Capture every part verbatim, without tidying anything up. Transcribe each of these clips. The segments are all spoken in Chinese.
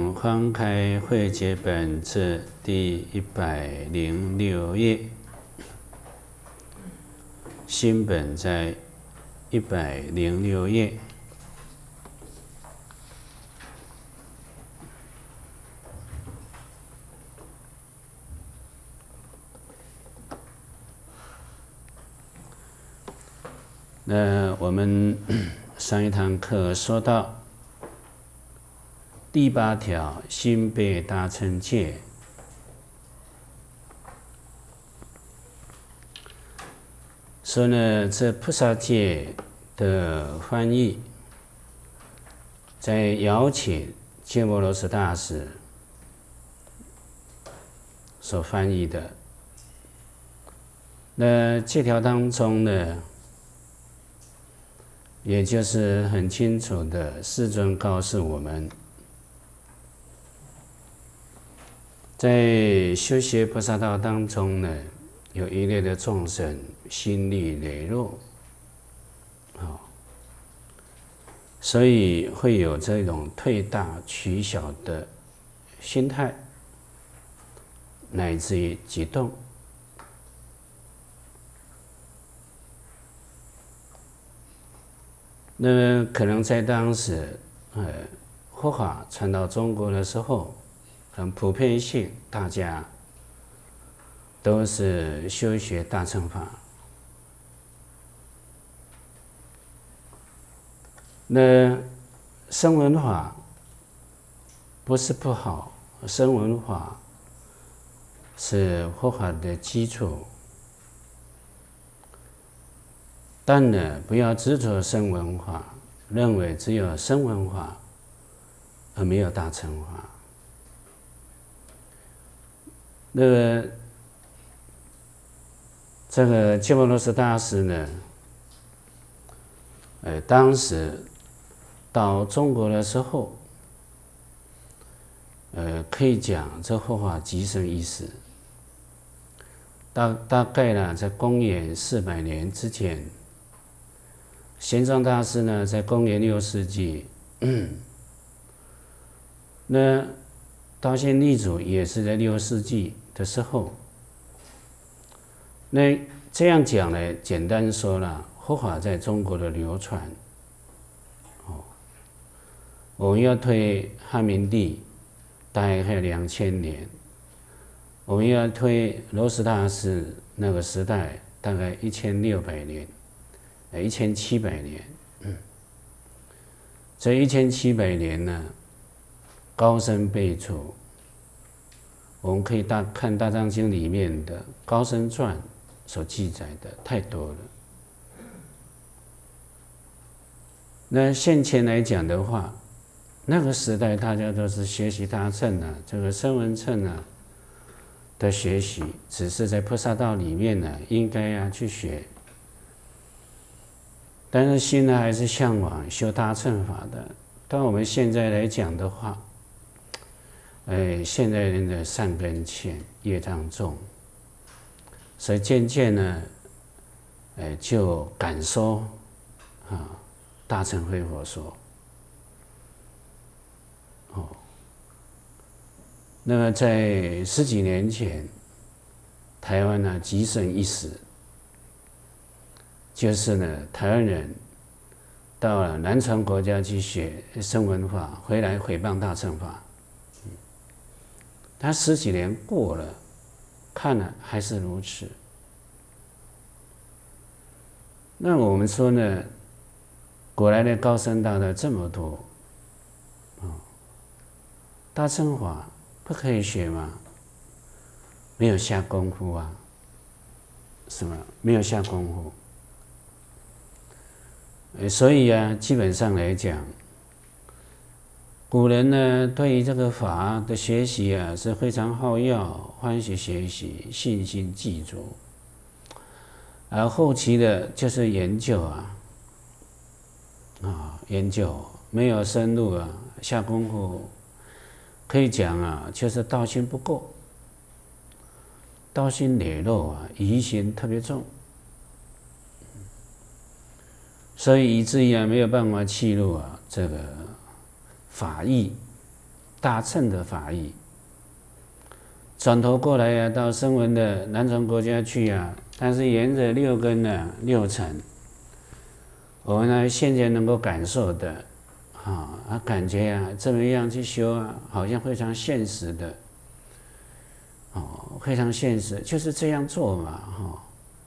请翻开会解本至第一百零六页，新本在一百零六页。那我们上一堂课说到第八条心被大乘戒，说呢，这菩萨戒的翻译，在邀请鸠摩罗什大师所翻译的。那这条当中呢，也就是很清楚的，世尊告诉我们，在修学菩萨道当中呢，有一类的众生心力羸弱，好，所以会有这种退大取小的心态，乃至于激动。那么可能在当时，呃，佛法传到中国的时候，很普遍性，大家都是修学大乘法。那声闻法不是不好，声闻法是佛法的基础。但呢，不要执着声闻法，认为只有声闻法，而没有大乘法。那个这个鸠摩罗什大师呢，呃，当时到中国的时候，呃，可以讲这佛法极盛一时。大大概呢，在公元四百年之前。玄奘大师呢，在公元六世纪，那道心立祖也是在六世纪的时候。那这样讲呢，简单说了，佛法在中国的流传，哦，我们要推汉明帝，大概还有两千年；我们要推罗什大师那个时代，大概一千六百年。一千七百年，嗯，这一千七百年呢，高僧辈出。我们可以大看《大藏经》里面的高僧传所记载的太多了。那现前来讲的话，那个时代大家都是学习大乘啊，这个声闻乘啊的学习，只是在菩萨道里面呢，应该要去学。但是心呢，还是向往修大乘法的。但我们现在来讲的话，哎，现代人的善根浅，业障重，所以渐渐呢，哎，就感受啊，大乘非佛说。哦，那么在十几年前，台湾呢极盛一时。就是呢，台湾人到了南传国家去学声闻法，回来毁谤大乘法。嗯，他十几年过了，看了还是如此。那我们说呢，果然的高僧大德这么多，哦，大乘法不可以学吗？没有下功夫啊，是吗？没有下功夫。所以啊，基本上来讲，古人呢对于这个法的学习啊是非常好要，欢喜学习，信心记住。而后期的就是研究啊，啊，研究没有深入啊，下功夫，可以讲啊，就是道心不够，道心羸弱啊，疑心特别重。所以以至于啊没有办法契入啊这个法义大乘的法义。转头过来啊，到声闻的南传国家去啊，但是沿着六根呢、六尘，我们呢现在能够感受的，啊，啊感觉啊，这么样去修啊，好像非常现实的，哦，非常现实，就是这样做嘛，哈、哦。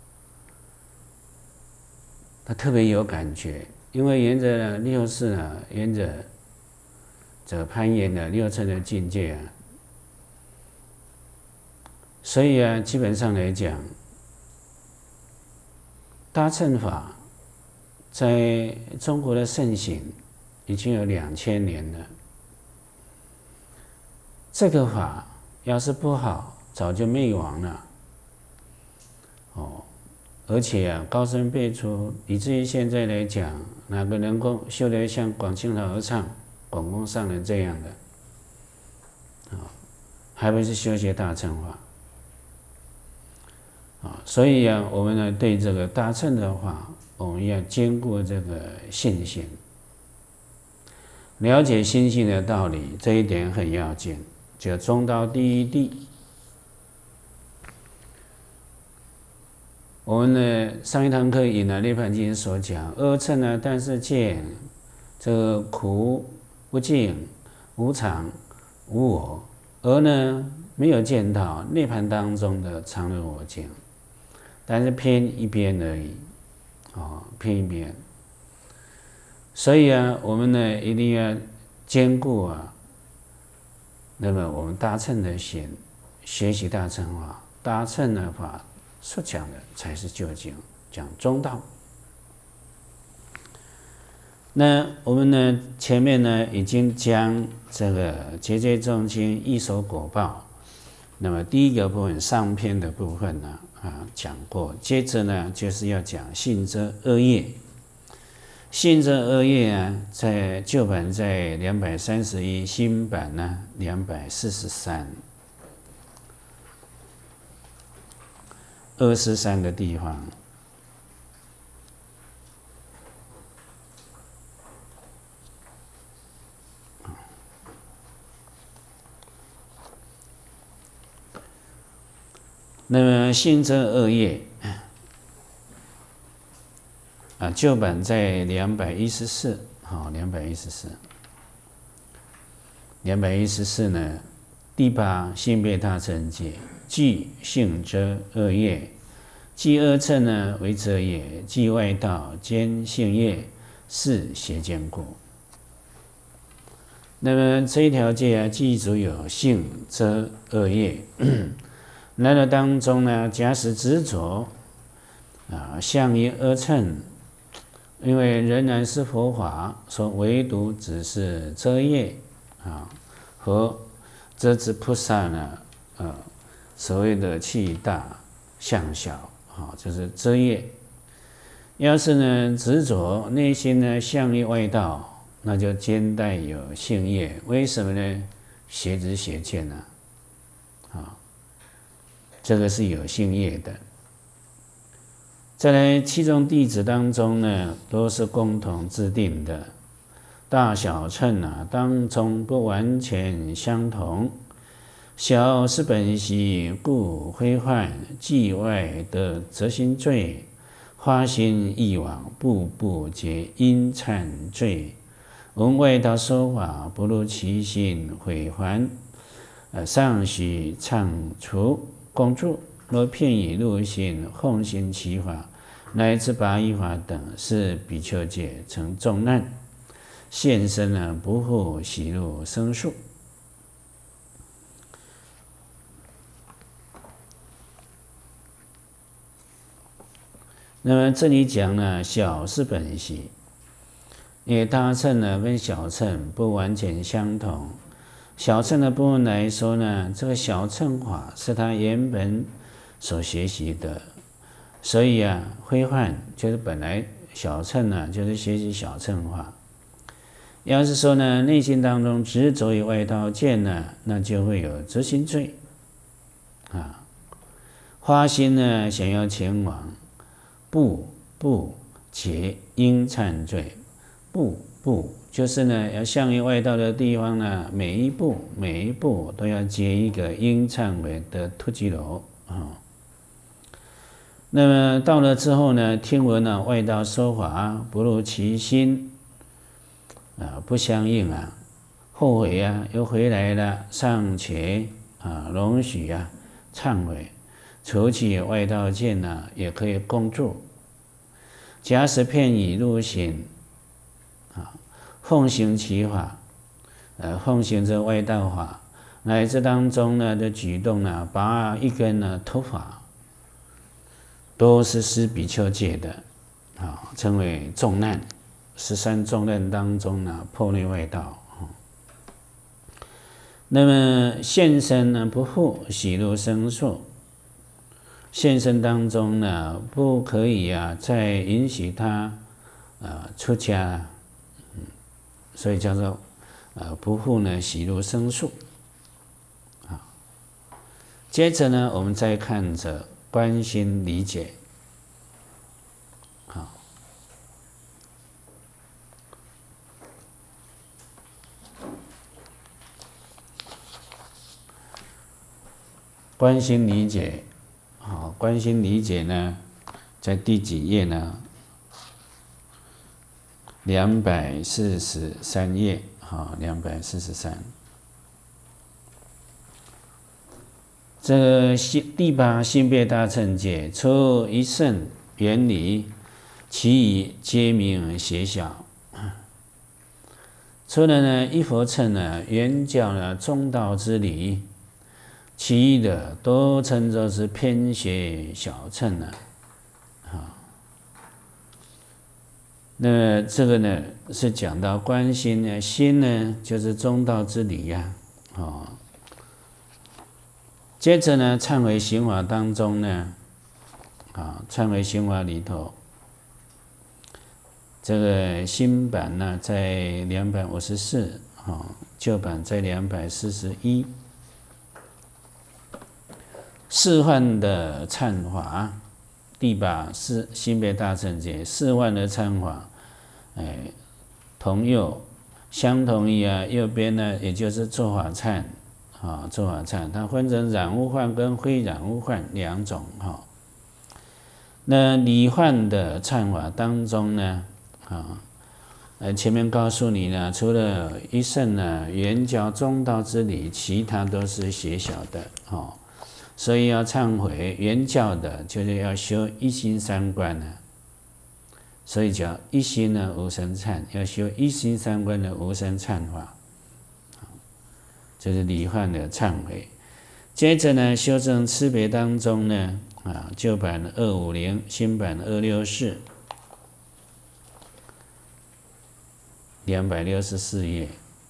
他特别有感觉，因为沿着六世啊，沿着这个攀岩的六乘的境界啊。所以啊，基本上来讲，大乘法在中国的盛行已经有两千年了。这个法要是不好，早就灭亡了。哦，而且啊，高僧辈出，以至于现在来讲，哪个能够修得像广清老和尚、广公上人这样的，啊、哦，还不是修学大乘法？啊，所以啊，我们呢对这个大乘的话，我们要兼顾这个信心，了解心性的道理，这一点很要紧。就中道第一谛。我们呢上一堂课引了《涅盘经》所讲，二乘呢，但是见这个苦不净、无常、无我，而呢没有见到涅盘当中的常乐我净。但是偏一边而已，哦，偏一边。所以啊，我们呢一定要兼顾啊，那么我们大乘的心，学习大乘法，大乘的法所讲的才是究竟，讲中道。那我们呢前面呢已经将这个节节众生一手果报，那么第一个部分上篇的部分呢。啊，讲过，接着呢，就是要讲信遮恶业。信遮恶业啊，在旧版在两百三十一，新版呢两百四十三，二十三个地方。那么信遮恶业啊，旧版在两百一十四，好，两百一十四，两百一十四呢，第八性别大乘解，即信遮恶业，即二乘呢为遮业，即外道兼性业，是邪见故。那么这一条戒啊，记住有信遮恶业。来了当中呢，假使执着啊，相于二乘，因为仍然是佛法，说唯独只是遮业啊，和遮止菩萨呢，呃，所谓的气大相小啊，就是遮业。要是呢执着内心呢相于外道，那就兼带有性业。为什么呢？邪知邪见呢？啊。这个是有性业的。再来，七众弟子当中呢，都是共同制定的，大小乘啊，当中不完全相同。小是本习，故挥幻；既外得则心罪，花心亦往，步步皆因忏罪。闻外道说法，不入其心，毁还。呃，尚须忏除。公助若片以入心，奉行其法，乃至拔依法等，是比丘戒成重难，现身呢不复喜入生数。那么这里讲呢，小是本习，因为大乘呢跟小乘不完全相同。小乘的部分来说呢，这个小乘法是他原本所学习的，所以啊，挥幻就是本来小乘呢，就是学习小乘法。要是说呢，内心当中执着于外道见呢，那就会有执心罪啊。花心呢，想要前往，步步皆应忏罪，步步就是呢，要向于外道的地方呢，每一步每一步都要接一个应忏悔的突击楼啊。那么到了之后呢，听闻了外道说法不如其心啊，不相应啊，后悔啊，又回来了，尚且啊容许啊忏悔，求其外道见呢，也可以共住。假使片语入心啊，奉行其法，呃，奉行这外道法，乃至当中呢的举动呢，拔一根呢头发。都是施比丘戒的，啊，称为重难。十三重难当中呢，破内外道。那么现身呢，不复喜怒生处。现身当中呢，不可以啊，再允许他啊出家，嗯，所以叫做呃不复呢喜怒生处。啊，接着呢，我们再看着。关心理解，好，关心理解，好，关心理解呢，在第几页呢？两百四十三页，好，两百四十三。这个第八性别大乘戒，除一圣原理，其余皆名邪小。除了呢一佛乘呢原教呢中道之理，其余的都称作是偏邪小乘呢。啊，那这个呢是讲到观心呢，心呢就是中道之理呀，啊。接着呢，忏悔行法当中呢，啊，忏悔行法里头，这个新版呢在两百五十四，啊，旧版在两百四十一。四幻的忏法，第八是心别大乘戒，四幻的忏法，哎，同右相同于啊，右边呢也就是做法忏。啊，做法忏，它分成染污患跟非染污患两种哈。那理患的忏法当中呢，啊，呃，前面告诉你呢，除了一圣呢原教中道之理，其他都是邪小的哦。所以要忏悔原教的，就是要修一心三观呢。所以叫一心呢无生忏，要修一心三观的无生忏法。就是理患的忏悔，接着呢，修正差别当中呢，啊，旧版二五零，新版二六四，两百六十四页。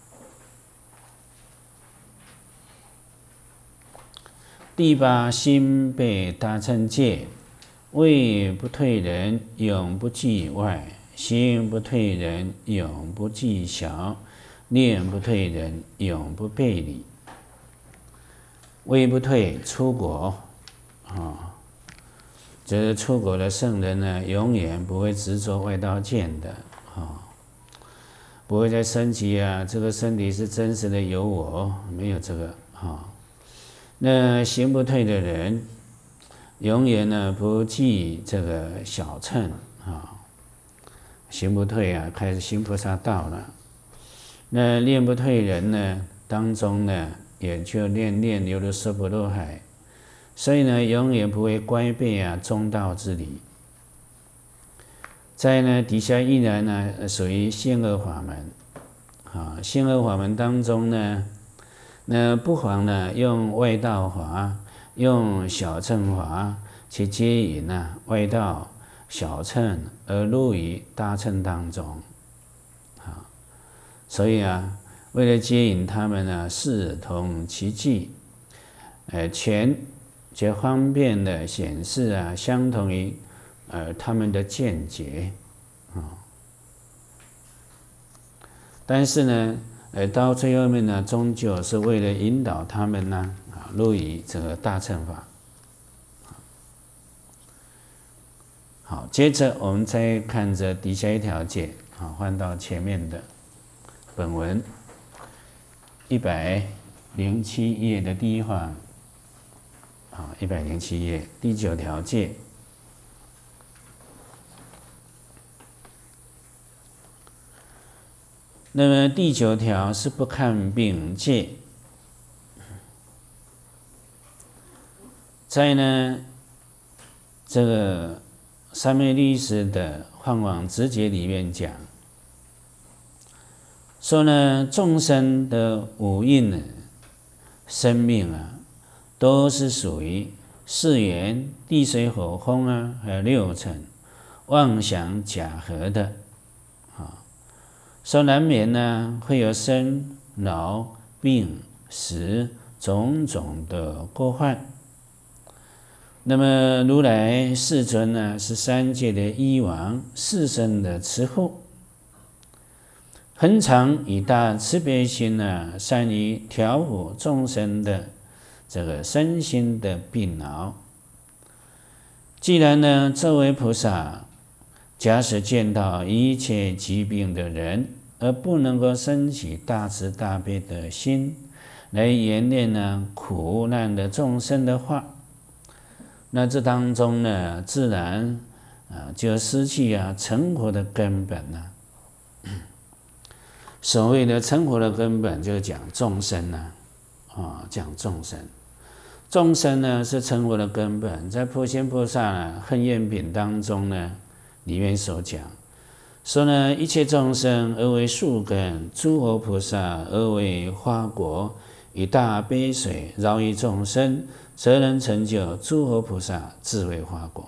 第八心被大乘戒，位不退人，永不计外；心不退人，永不计小。念不退人，永不背离。位不退出国，啊，这是出国的圣人呢，永远不会执着外道见的，啊，不会再升起啊，这个身体是真实的有我，没有这个，啊。那行不退的人，永远呢不计这个小乘，啊，行不退啊，开始行菩萨道了。那念不退人呢，当中呢，也就念念流入娑婆若海，所以呢，永远不会乖背啊中道之理。在呢底下依然呢属于性恶法门，啊，性恶法门当中呢，那不妨呢用外道法，用小乘法去接引啊外道小乘而入于大乘当中。所以啊，为了接引他们呢，视同其迹，呃，全就方便的显示啊，相同于呃他们的见解啊。但是呢，呃，到最后面呢，终究是为了引导他们呢，啊，入于这个大乘法。好，接着我们再看着底下一条戒，啊，换到前面的。 本文一百零七页的第一话，啊，一百零七页第九条戒。那么第九条是不看病戒，在呢这个三昧律师的《换往直解》里面讲，说呢众生的五蕴呢，生命啊，都是属于四缘、地水火风啊，还有六尘妄想假合的。说难免呢会有生老病死种种的过患。那么如来世尊呢是三界的医王，四生的慈父，恒常以大慈悲心呢，善于调伏众生的这个身心的病恼。既然呢这位菩萨，假使见到一切疾病的人，而不能够升起大慈大悲的心，来怜念呢苦难的众生的话，那这当中呢，自然啊就失去啊成佛的根本了。所谓的成佛的根本，就是讲众生呢，啊讲众生，众生呢是成佛的根本，在普贤菩萨呢恨愿品当中呢。里面所讲说呢，一切众生而为树根，诸佛菩萨而为花果，以大悲水饶益众生，则能成就诸佛菩萨智慧花果。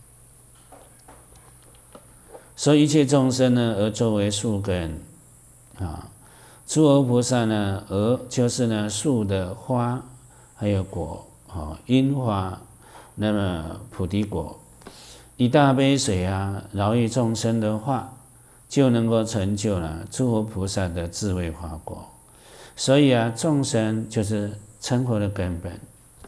所以一切众生呢，而作为树根啊，诸佛菩萨呢，而就是呢树的花还有果啊，因花，那么菩提果。以大悲水啊，饶益众生的话，就能够成就了诸佛菩萨的智慧花果。所以啊，众生就是成佛的根本。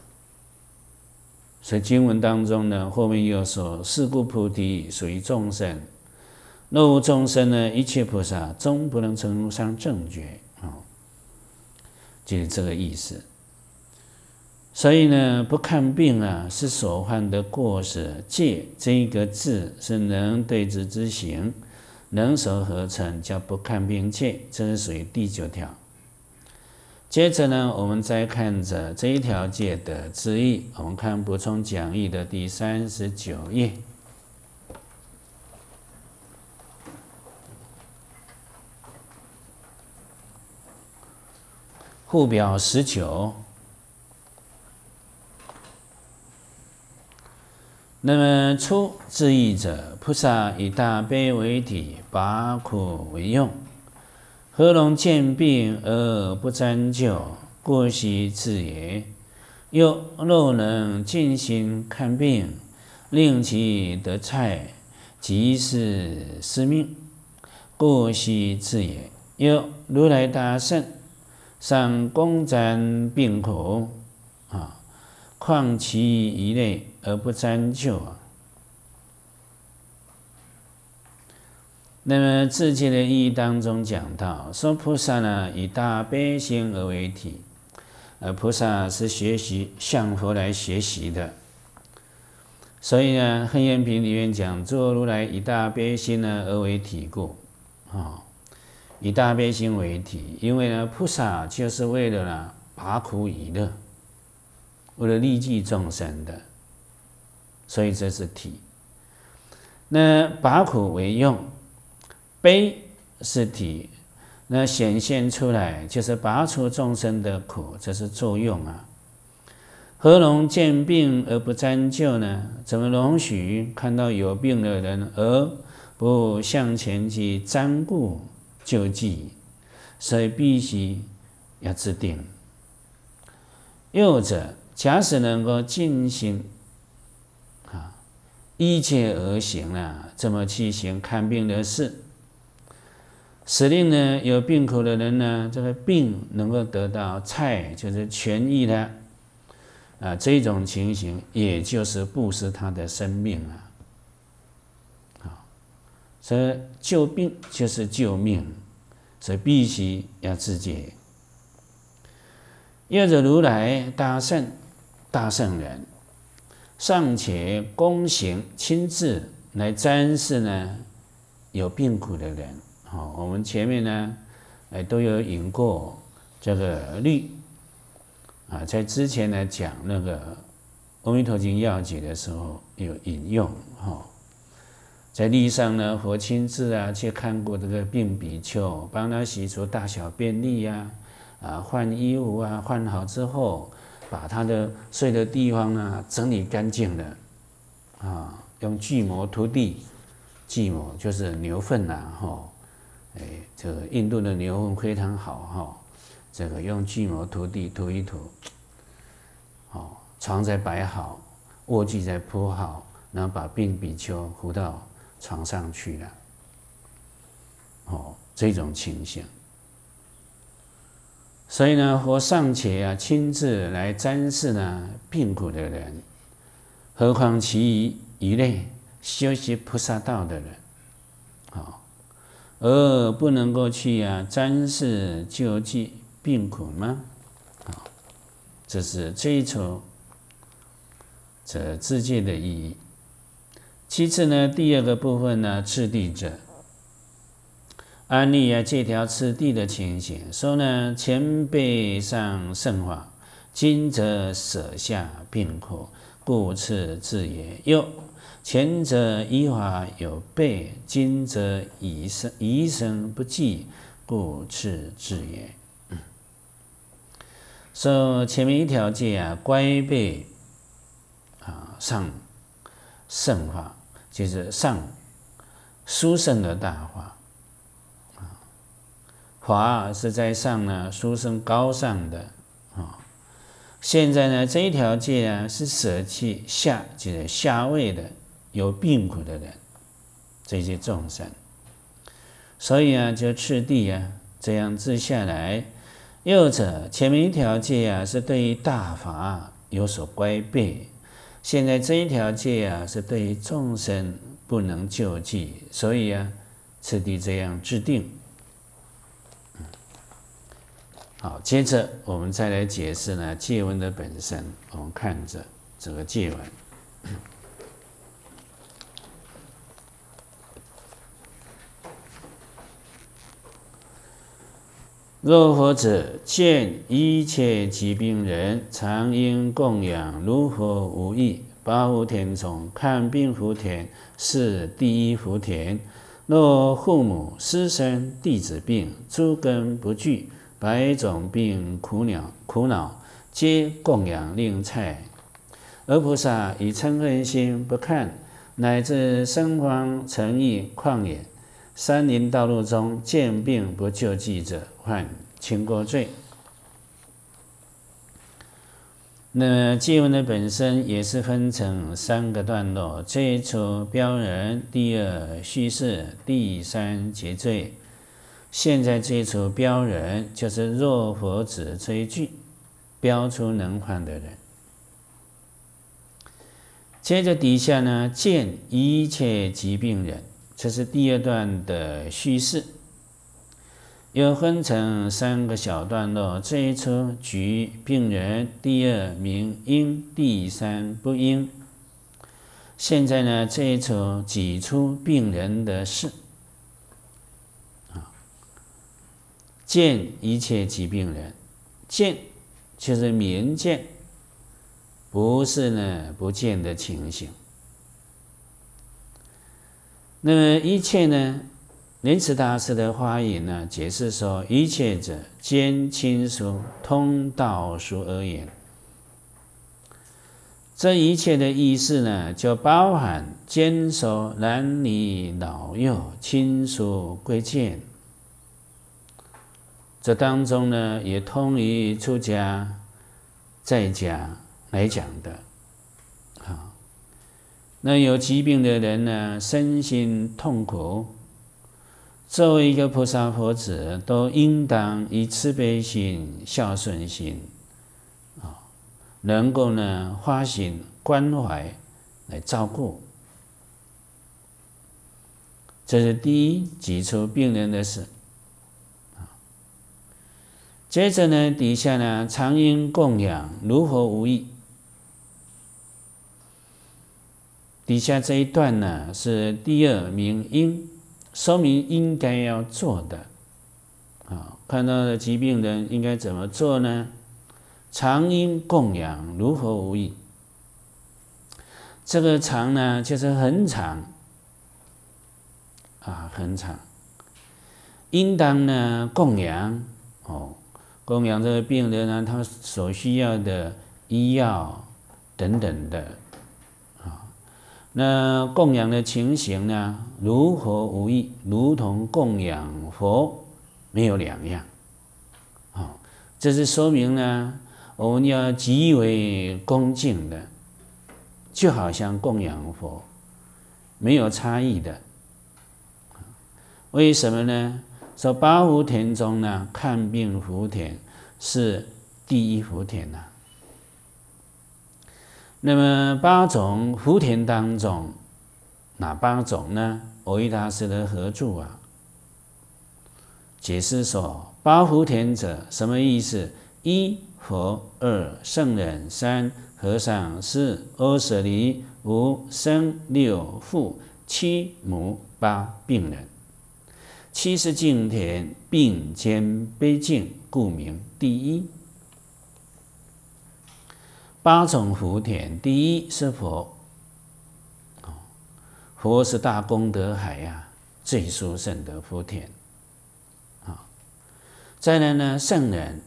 所以经文当中呢，后面又说：“是故菩提属于众生，若无众生呢，一切菩萨终不能成入上正觉。”啊，就是这个意思。所以呢，不看病啊，是所犯的过失。戒这一个字是能对治之行，能手合成，叫不看病戒，这是属于第九条。接着呢，我们再看着这一条戒的字义，我们看补充讲义的第三十九页，附表十九。那么初字义者，菩萨以大悲为体，拔苦为用，何容见病而不沾救？故悉自也。又若能尽心看病，令其得菜，即是斯命，故悉自也。又如来大圣，尚攻占病苦啊，况其一类而不沾救啊。那么自戒的意义当中讲到，说菩萨呢以大悲心而为体，而菩萨是学习向佛来学习的。所以呢，恨愿品里面讲，诸如来以大悲心呢而为体故，啊、哦，以大悲心为体，因为呢，菩萨就是为了呢拔苦以乐，为了利济众生的。所以这是体。那拔苦为用，悲是体，那显现出来就是拔除众生的苦，这是作用啊。何容见病而不沾救呢？怎么容许看到有病的人而不向前去沾顾救济？所以必须要制定。又者，假使能够尽心啊，依切而行啊，这么去行看病的事，使令呢有病苦的人呢，这个病能够得到菜，就是痊愈的啊，这种情形也就是布施他的生命啊。好，所以救病就是救命， 所以必须要自戒。又者如来大圣大圣人，尚且躬行亲自来瞻视呢有病苦的人。好，我们前面呢，哎都有引过这个律啊，在之前呢讲那个《阿弥陀经要解》的时候有引用哈。在律上呢，佛亲自啊去看过这个病比丘，帮他洗除大小便利呀，啊换衣服啊，换好之后，把他的睡的地方呢整理干净了，啊，用锯末涂地，锯末就是牛粪呐，哈，哎，这个印度的牛粪非常好哈，这个用锯末涂地涂一涂，好，床再摆好，卧具再铺好，然后把病比丘扶到床上去了，哦，这种情形。所以呢，佛尚且啊亲自来瞻视呢病苦的人，何况其余一类修习菩萨道的人，好，而不能够去啊瞻视救济病苦吗？好，这是追求这自戒的意义。其次呢，第二个部分呢，次第者，安立啊这条次第的情形，说呢，前辈上圣法，今则舍下病苦，故次至也。又前者依法有备，今则以生疑生不济，故次至也。嗯，说前面一条戒啊，乖备啊上圣法。就是上殊胜的大法，法是在上呢，殊胜高尚的啊。现在呢，这一条戒啊，是舍弃下，就是下位的有病苦的人，这些众生。所以啊，就次第啊，这样治下来。又者前面一条戒啊，是对于大法有所乖备。现在这一条戒啊，是对于众生不能救济，所以啊，次第这样制定。好，接着我们再来解释呢戒文的本身。我们看着这个戒文，若佛者见一切疾病人，常应供养如佛无异。八福田中看病福田是第一福田。若父母师生弟子病，诸根不具，百种病苦恼苦恼，皆供养令菜。而菩萨以嗔恨心不看，乃至生荒城邑旷野山林道路中见病不救济者，犯轻过罪。那戒文的本身也是分成三个段落：这一处标人，第二叙事，第三结罪。现在这一处标人，就是若佛子这一句，标出能犯的人。接着底下呢，见一切疾病人，这是第二段的叙事。又分成三个小段落，这一出举病人，第二名应，第三不应。现在呢，这一出举出病人的事，见一切疾病人，见就是明见，不是呢不见的情形。那么一切呢？莲池大师的华引呢，解释说：一切者，兼亲属、通道属而言。这一切的意思呢，就包含坚守男女老幼、亲属贵贱。这当中呢，也通于出家、在家来讲的。好，那有疾病的人呢，身心痛苦。作为一个菩萨佛子，都应当以慈悲心、孝顺心，啊，能够呢发心关怀来照顾。这是第一，举出病人的事， 接着呢，底下呢，常应供养，如何无益？底下这一段呢，是第二名应，说明应该要做的。啊，看到了疾病人应该怎么做呢？常应供养，如何无益？这个常呢，就是很长，啊，很长。应当呢供养，哦，供养这个病人呢，他所需要的医药等等的，啊，那供养的情形呢，如何无异？如同供养佛没有两样，啊，这是说明呢，我们要极为恭敬的，就好像供养佛，没有差异的。为什么呢？说八福田中呢，看病福田是第一福田呐、啊。那么八种福田当中，哪八种呢？藕益大师的合著啊，解释说，八福田者什么意思？一佛，二圣人，三和尚，四阿舍离，五僧，六父，七母，八病人。七是净田，并兼悲净，故名第一。八种福田，第一是佛，佛是大功德海呀、啊，最殊胜的福田。啊，再来呢，圣人，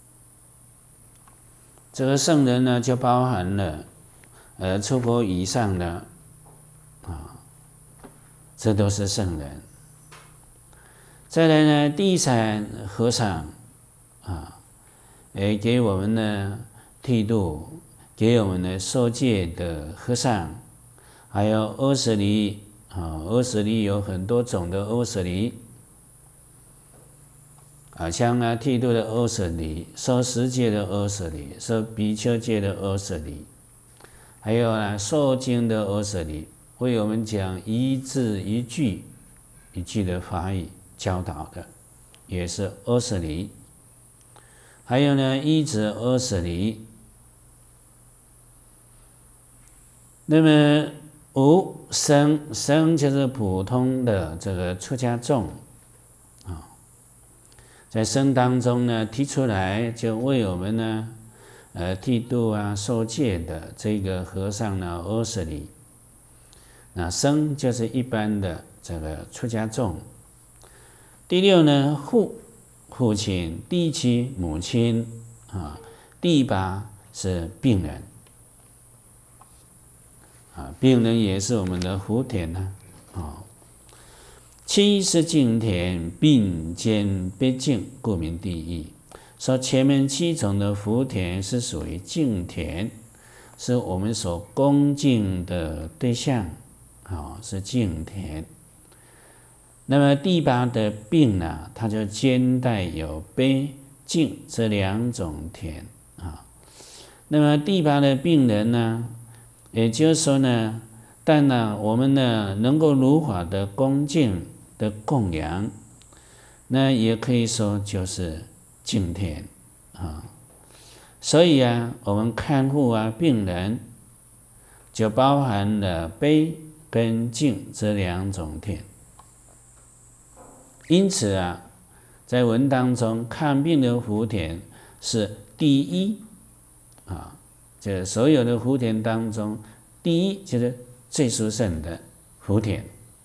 这个圣人呢，就包含了呃出佛以上的啊，这都是圣人。再来呢，第三和尚啊，诶，给我们呢剃度，给我们呢受戒的和尚，还有阿舍离啊，阿舍离有很多种的阿舍离啊，像啊剃度的阿舍离，受持戒的阿舍离，受比丘戒的阿舍离，还有呢受经的阿舍离，为我们讲一字一句一句的法语。教导的也是阿舍离，还有呢依止阿舍离。那么五僧，僧就是普通的这个出家众啊，在僧当中呢提出来，就为我们呢呃剃度啊受戒的这个和尚呢阿舍离。那僧就是一般的这个出家众。第六呢，父，父亲；第七，母亲啊；第八是病人啊，病人也是我们的福田呐啊。七是净田，并兼悲净，故名第一。说前面七种的福田是属于净田，是我们所恭敬的对象啊，是净田。那么第八的病呢，它就兼带有悲净这两种田啊。那么第八的病人呢，也就是说呢，但呢我们呢能够如法的恭敬的供养，那也可以说就是净田啊。所以啊，我们看护啊病人，就包含了悲跟净这两种田。因此啊，在文当中看病的福田是第一啊，这所有的福田当中，第一就是最殊胜的福田。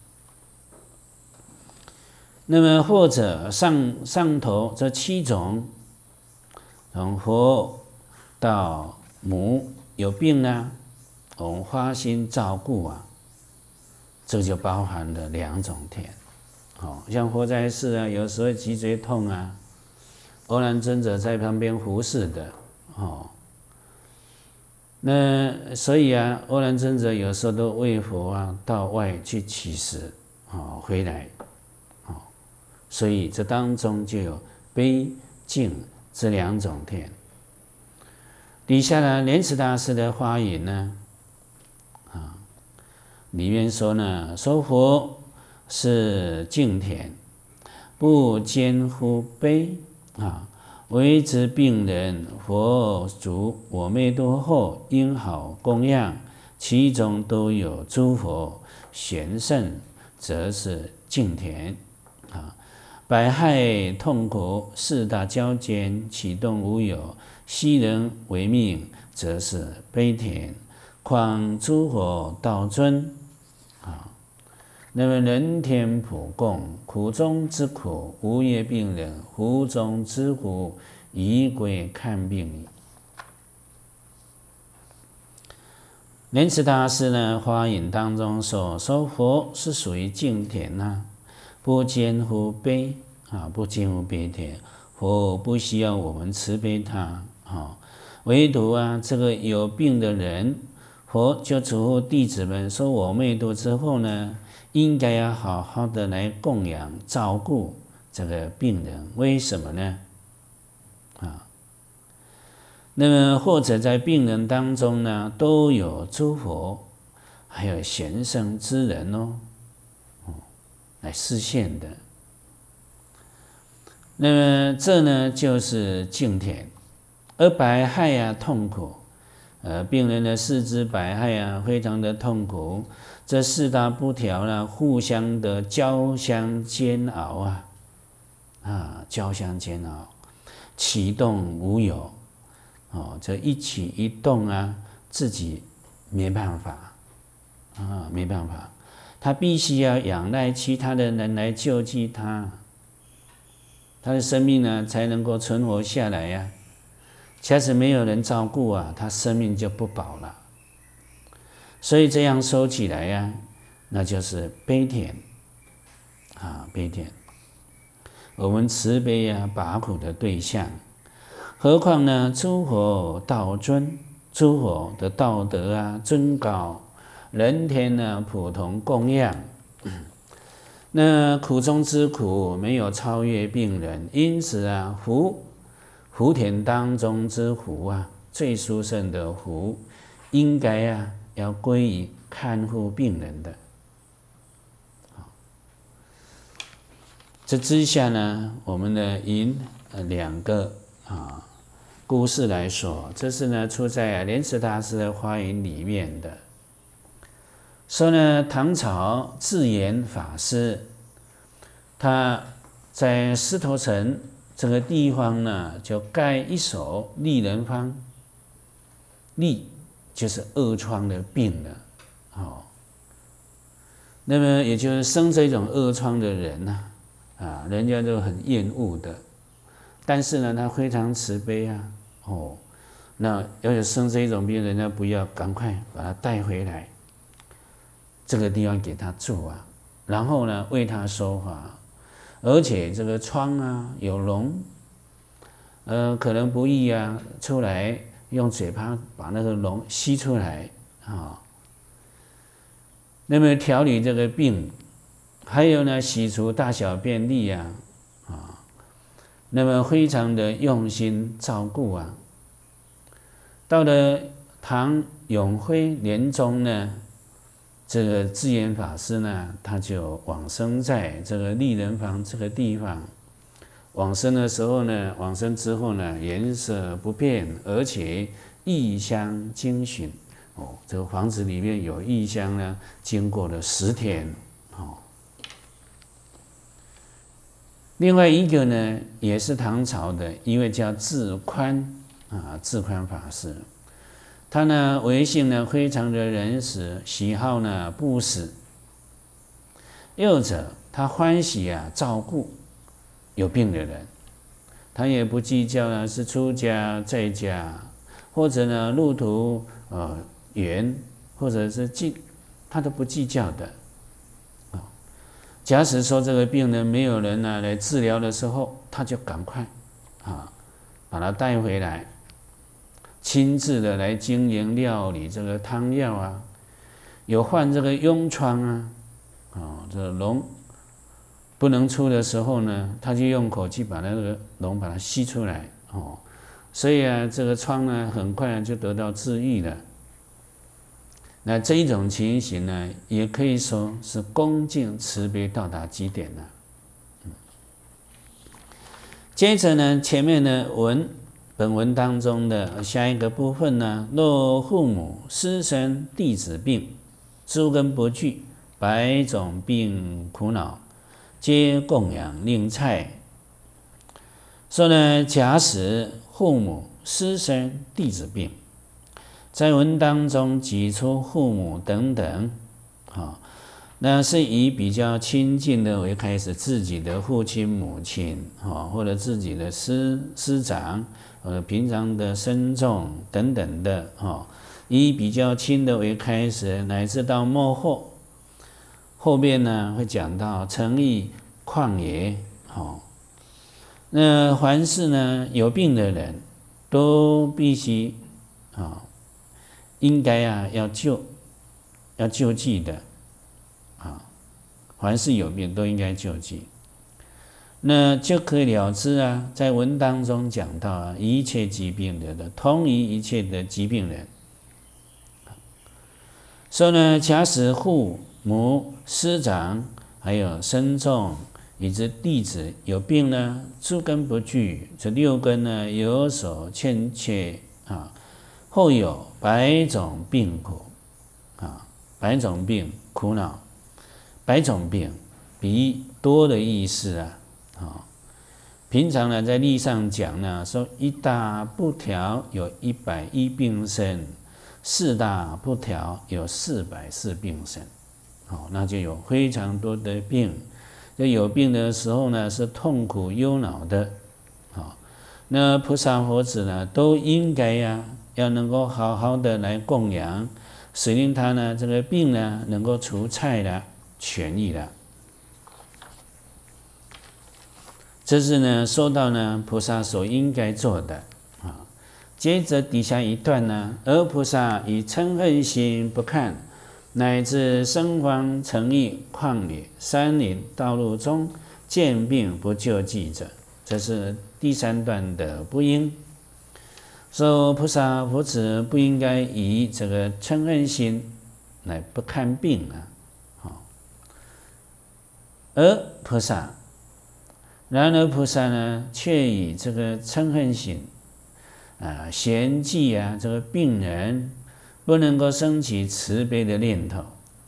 那么或者上上头这七种，从佛到母有病呢，我们花心照顾啊，这就包含了两种田。哦，像活在世啊，有时候脊椎痛啊，欧兰尊者在旁边服侍的，哦，那所以啊，欧兰尊者有时候都为佛啊到外去乞食，哦，回来，哦，所以这当中就有悲净这两种田。底下呢，莲池大师的花引呢，啊，里面说呢，说佛是净田，不兼乎悲啊。 为之病人，佛祖我灭度后，应好供养，其中都有诸佛贤圣，则是净田啊。百害痛苦，四大交煎，启动无有，悉人为命，则是悲田。况诸佛道尊啊，那么人天普供，苦中之苦，无业病人，福中之福，仪归看病矣。莲池大师呢，华引当中说，说佛是属于净田呐、啊，不兼乎悲啊，不兼乎悲田。佛不需要我们慈悲他啊，唯独啊，这个有病的人，佛就嘱咐弟子们说，我灭度之后呢，应该要好好的来供养照顾这个病人。为什么呢？啊，那么或者在病人当中呢，都有诸佛，还有贤圣之人哦，哦来示现的。那么这呢，就是净田。而百害啊，痛苦。呃，病人的四肢百害啊，非常的痛苦。这四大不调呢，互相的交相煎熬啊，啊，交相煎熬，启动无有，哦，这一起一动啊，自己没办法，啊，没办法，他必须要仰赖其他的人来救济他，他的生命呢才能够存活下来呀、啊。假使没有人照顾啊，他生命就不保了。所以这样说起来呀、啊，那就是悲田啊，悲田。我们慈悲啊，拔苦的对象，何况呢？诸佛道尊，诸佛的道德啊尊高，人天呢普同供养。那苦中之苦，没有超越病人，因此啊，福。福田当中之福啊，最殊胜的福，应该啊要归于看护病人的。这之下呢，我们呢以两个啊故事来说，这是呢出在莲池大师的华严里面的。说呢，唐朝智圆法师，他在狮头城。这个地方呢，就盖一所利人方。利就是恶疮的病了，哦。那么也就是生这种恶疮的人呢、啊，啊，人家都很厌恶的，但是呢，他非常慈悲啊，哦，那要是生这一种病，人家不要赶快把他带回来，这个地方给他住啊，然后呢，为他说法。而且这个疮啊有脓，呃，可能不易啊，出来用嘴巴把那个脓吸出来啊。那么调理这个病，还有呢，洗除大小便利啊，啊，那么非常的用心照顾啊。到了唐永徽年中呢。这个智圆法师呢，他就往生在这个利人房这个地方。往生的时候呢，往生之后呢，颜色不变，而且异香精熏。哦，这个房子里面有异香呢，经过了十天。哦，另外一个呢，也是唐朝的一位叫智宽啊，智宽法师。他呢，为性呢非常的仁慈，喜好呢布施。又者，他欢喜啊照顾有病的人，他也不计较呢是出家在家，或者呢路途呃远，或者是近，他都不计较的。啊，假使说这个病人没有人呢来治疗的时候，他就赶快啊把他带回来。亲自的来经营料理这个汤药啊，有患这个痈疮啊，哦，这个脓不能出的时候呢，他就用口去把那个脓把它吸出来哦，所以啊，这个疮呢很快就得到治愈了。那这一种情形呢，也可以说是恭敬慈悲到达极点了。 接着呢，前面的文本文当中的下一个部分呢，若父母、师生、弟子病，诸根不具，百种病苦恼，皆供养令菜。说呢，假使父母、师生、弟子病，在文当中举出父母等等，啊。那是以比较亲近的为开始，自己的父亲、母亲，啊，或者自己的师师长，呃，平常的僧众等等的，啊，以比较亲的为开始，乃至到末后，后边呢会讲到诚意旷野，好，那凡是呢有病的人，都必须啊，应该啊要救，要救济的。凡是有病都应该救济，那就可以了知啊。在文当中讲到啊，一切疾病的同于一切的疾病人。所以呢，假使父母、师长，还有僧众以及弟子有病呢，诸根不具，这六根呢有所欠缺啊，后有百种病苦啊，百种病苦恼。百种病，比多的意思啊，啊，平常呢在历上讲呢，说一大不调有一百一病生，四大不调有四百四病生，好，那就有非常多的病。就有病的时候呢，是痛苦忧恼的，好，那菩萨佛子呢，都应该呀、啊，要能够好好的来供养，使令他呢这个病呢能够除菜的。痊愈了，这是呢说到呢菩萨所应该做的啊。接着底下一段呢，而菩萨以嗔恨心不看，乃至生荒城邑旷野山林道路中见病不救济者，这是第三段的不应。说菩萨佛子不应该以这个嗔恨心来不看病啊。而菩萨，然而菩萨呢，却以这个嗔恨心啊，嫌弃啊，这个病人不能够升起慈悲的念头，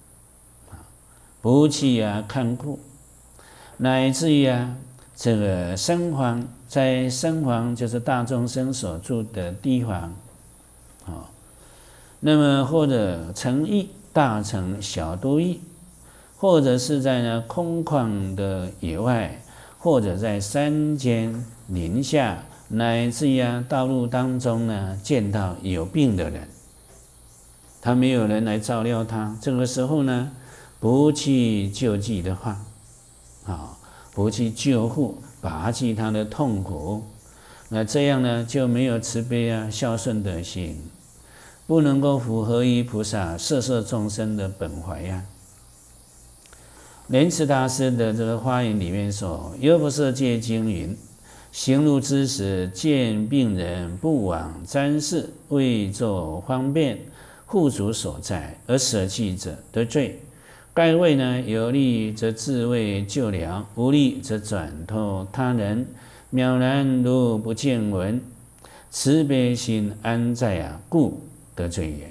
不去啊看顾，乃至于啊，这个僧房，在僧房就是大众生所住的地方，啊，那么或者城邑、大城、小都邑。或者是在呢空旷的野外，或者在山间林下，乃至于啊道路当中呢，见到有病的人，他没有人来照料他，这个时候呢，不去救济的话，啊，不去救护，拔济他的痛苦，那这样呢就没有慈悲啊孝顺的心，不能够符合于菩萨摄摄众生的本怀呀、啊。莲池大师的这个花言里面说：“优婆塞戒经云，行路之时，见病人不往瞻视，为作方便，护主所在而舍弃者得罪。该位呢，有利则自为救疗，无利则转托他人。渺然如不见闻，慈悲心安在啊？故得罪也。”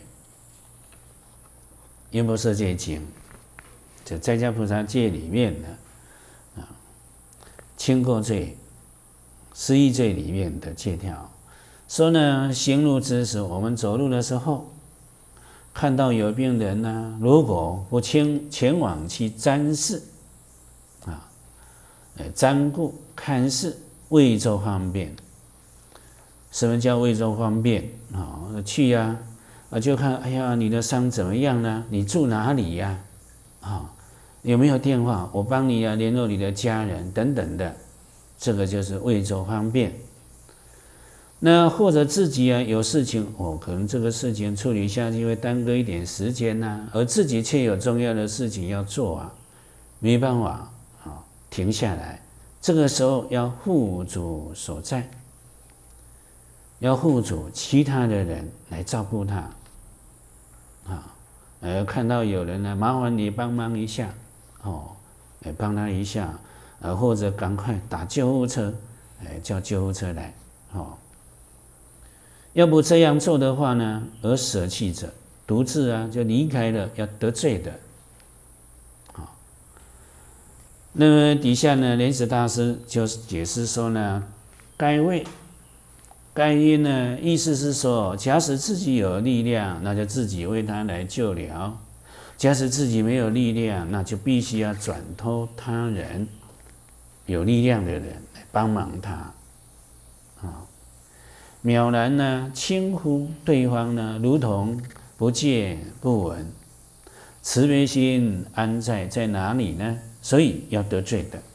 优婆塞戒经。这在家菩萨戒里面的啊，轻过罪、失忆罪里面的戒条，说呢，行路之时，我们走路的时候，看到有病人呢，如果不前前往去瞻视，啊，瞻顾看视，为作方便。什么叫为作方便？啊，去呀、啊，啊就看，哎呀，你的伤怎么样呢？你住哪里呀、啊？啊。有没有电话？我帮你啊联络你的家人等等的，这个就是为作方便。那或者自己啊有事情，哦，可能这个事情处理下去会耽搁一点时间呐、啊，而自己却有重要的事情要做啊，没办法啊停下来。这个时候要护主所在，要护主其他的人来照顾他啊。呃，看到有人呢，麻烦你帮忙一下。哦，帮他一下，呃，或者赶快打救护车， 哎，叫救护车来，哦。要不这样做的话呢，而舍弃者独自啊就离开了，要得罪的，啊。那么底下呢，莲池大师就解释说呢，该位、该因呢，意思是说，假使自己有力量，那就自己为他来救疗；假使自己没有力量，那就必须要转托他人，有力量的人来帮忙他，啊。渺然呢，轻忽对方呢，如同不见不闻，慈悲心安在在哪里呢？所以要得罪的。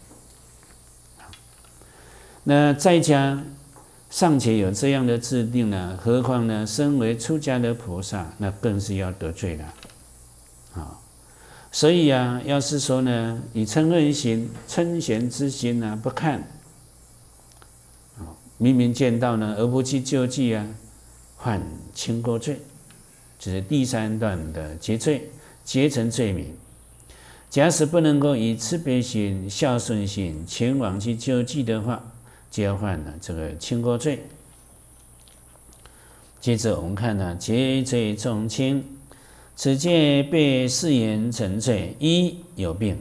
那在家尚且有这样的制定呢，何况呢，身为出家的菩萨，那更是要得罪了。啊，所以啊，要是说呢，以嗔恨心、嗔嫌之心呢，不看。明明见到呢，而不去救济啊，犯轻过罪，这是第三段的结罪，结成罪名。假使不能够以慈悲心、孝顺心前往去救济的话，就要犯了这个轻过罪。接着我们看呢，结罪重轻，此戒被誓言成罪，一有病。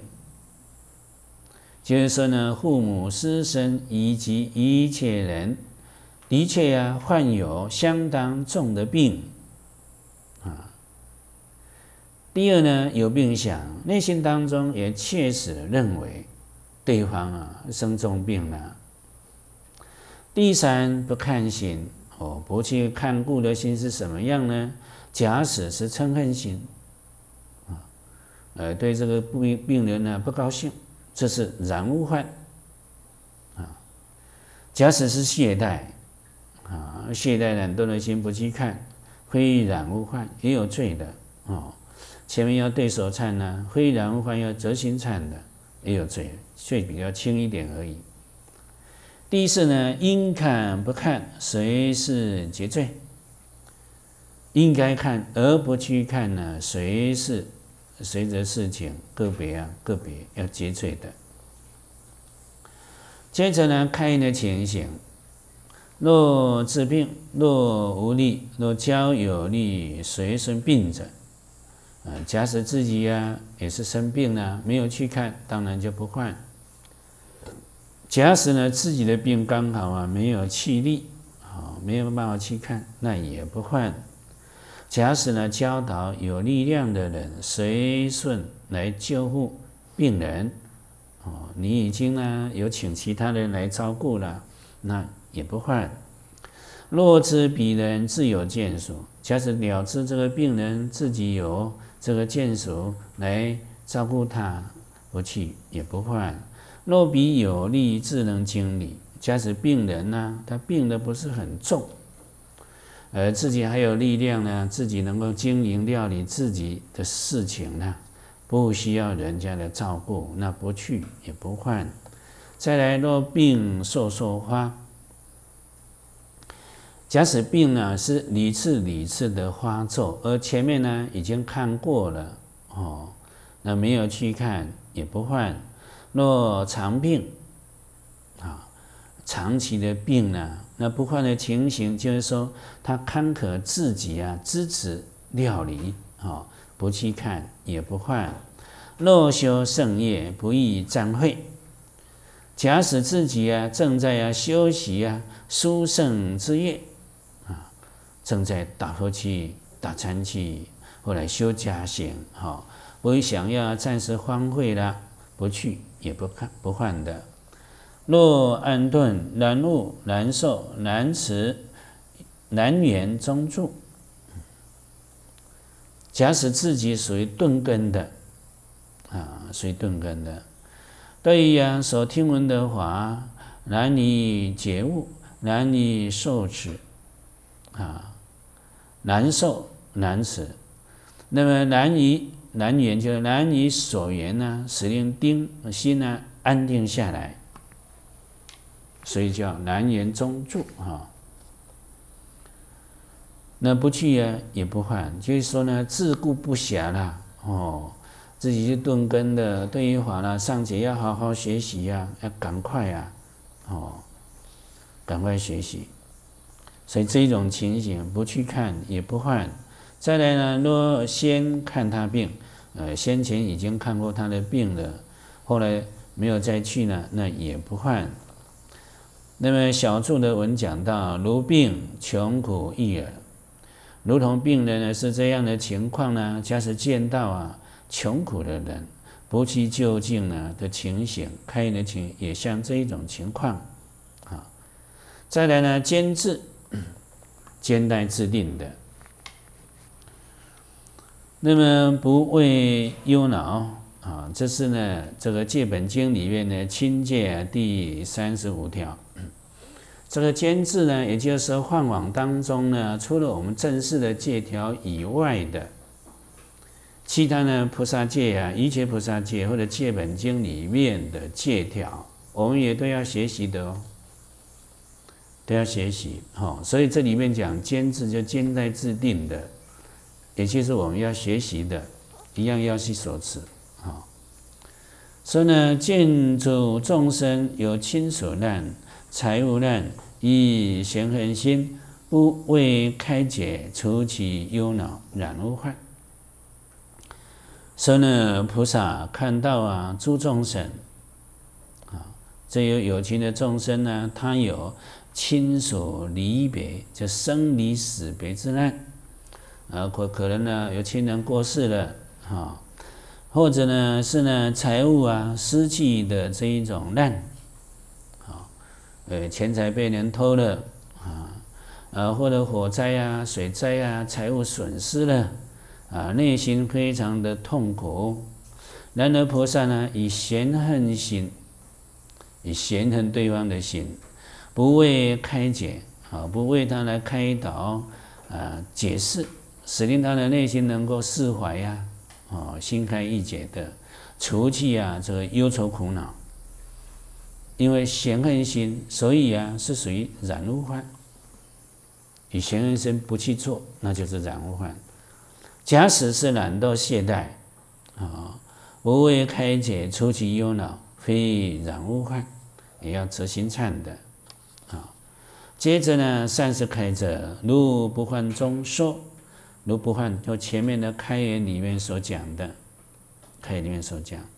就是说呢，父母师生以及一切人，的确啊，患有相当重的病啊。第二呢，有病想，内心当中也确实认为对方啊生重病了。第三，不看心哦，不去看顾的心是什么样呢？假使是嗔恨心啊，呃，对这个病病人呢不高兴。这是染污患啊。假使是懈怠啊，懈怠懒惰的心不去看，非染污患也有罪的哦。前面要对手忏呢，非染污患要折心忏的也有罪，罪比较轻一点而已。第四呢，应看不看，随是结罪。应该看而不去看呢，随是。随着事情个别啊，个别要结罪的。接着呢，开因的情形，若治病，若无力，若交有力随身病者，啊，假使自己呀、啊、也是生病了、啊，没有去看，当然就不患。假使呢自己的病刚好啊没有气力，啊没有办法去看，那也不患。假使呢，教导有力量的人随顺来救护病人，哦，你已经呢有请其他人来照顾了，那也不患。若知彼人自有眷属，假使了知这个病人自己有这个眷属来照顾他，不去也不患。若彼有力自能经理，假使病人呢，他病得不是很重。而自己还有力量呢，自己能够经营料理自己的事情呢，不需要人家的照顾，那不去也不患。再来，若病烁烁发，假使病呢是屡次屡次的发作，而前面呢已经看过了哦，那没有去看也不患。若长病啊，长期的病呢，那不患的情形，就是说他堪可自己啊支持料理啊，不去看也不患。若修圣业，不易沾秽。假使自己啊正在啊修习啊殊胜之业啊，正在打佛七、打禅七，后来修加行，哈，不会想要暂时荒废了，不去也不看不患的。若安顿难悟难受难持难圆中住，假使自己属于钝根的啊，属于钝根的，对于啊所听闻的法难以觉悟，难以受持啊，难受难持，那么难以难圆就难以所缘呢，使令定心呢安定下来。所以叫难圆中住啊。那不去啊，也不患，就是说呢，自顾不暇啦，哦，自己是钝根的，对于法呢，尚且要好好学习呀、啊，要赶快啊，哦， 赶快学习。所以这种情形不去看也不换。再来呢，若先看他病，呃，先前已经看过他的病了，后来没有再去呢，那也不换。那么小注的文讲到，如病穷苦易耳，如同病人呢是这样的情况呢，假使见到啊穷苦的人，不去就近呢的情形，开的情也像这一种情况啊。再来呢，坚志，坚待制定的。那么不为忧恼啊，这是呢这个戒本经里面的亲戒第三十五条。这个坚志呢，也就是说换往当中呢，除了我们正式的戒条以外的，其他呢菩萨戒啊、一切菩萨戒或者戒本经里面的戒条，我们也都要学习的哦，都要学习。好、哦，所以这里面讲坚志，就坚在制定的，也就是我们要学习的，一样要去所持。好、哦，所以呢，见诸众生有亲属难、财物难，以贤恒心，不为开解，除其忧恼，染污患。所以呢，菩萨看到啊，诸众生啊，这有有情的众生呢，他有亲属离别，就生离死别之难啊，可可能呢有亲人过世了啊，或者呢是呢财物啊失去的这一种难。呃，钱财被人偷了啊，呃，或者火灾啊、水灾啊，财物损失了啊，内心非常的痛苦。然而菩萨呢，以贤恨心，以贤恨对方的心，不为开解啊，不为他来开导啊，解释，使令他的内心能够释怀呀，啊，心开意解的，除去啊这个忧愁苦恼。因为贤恨心，所以啊是属于染污患。以贤恨心不去做，那就是染污患。假使是懒惰懈怠啊，不为开解，除其忧恼，非染污患，也要执行忏的啊。接着呢，善是开者，如不患中说，如不患就前面的开言里面所讲的，开言里面所讲。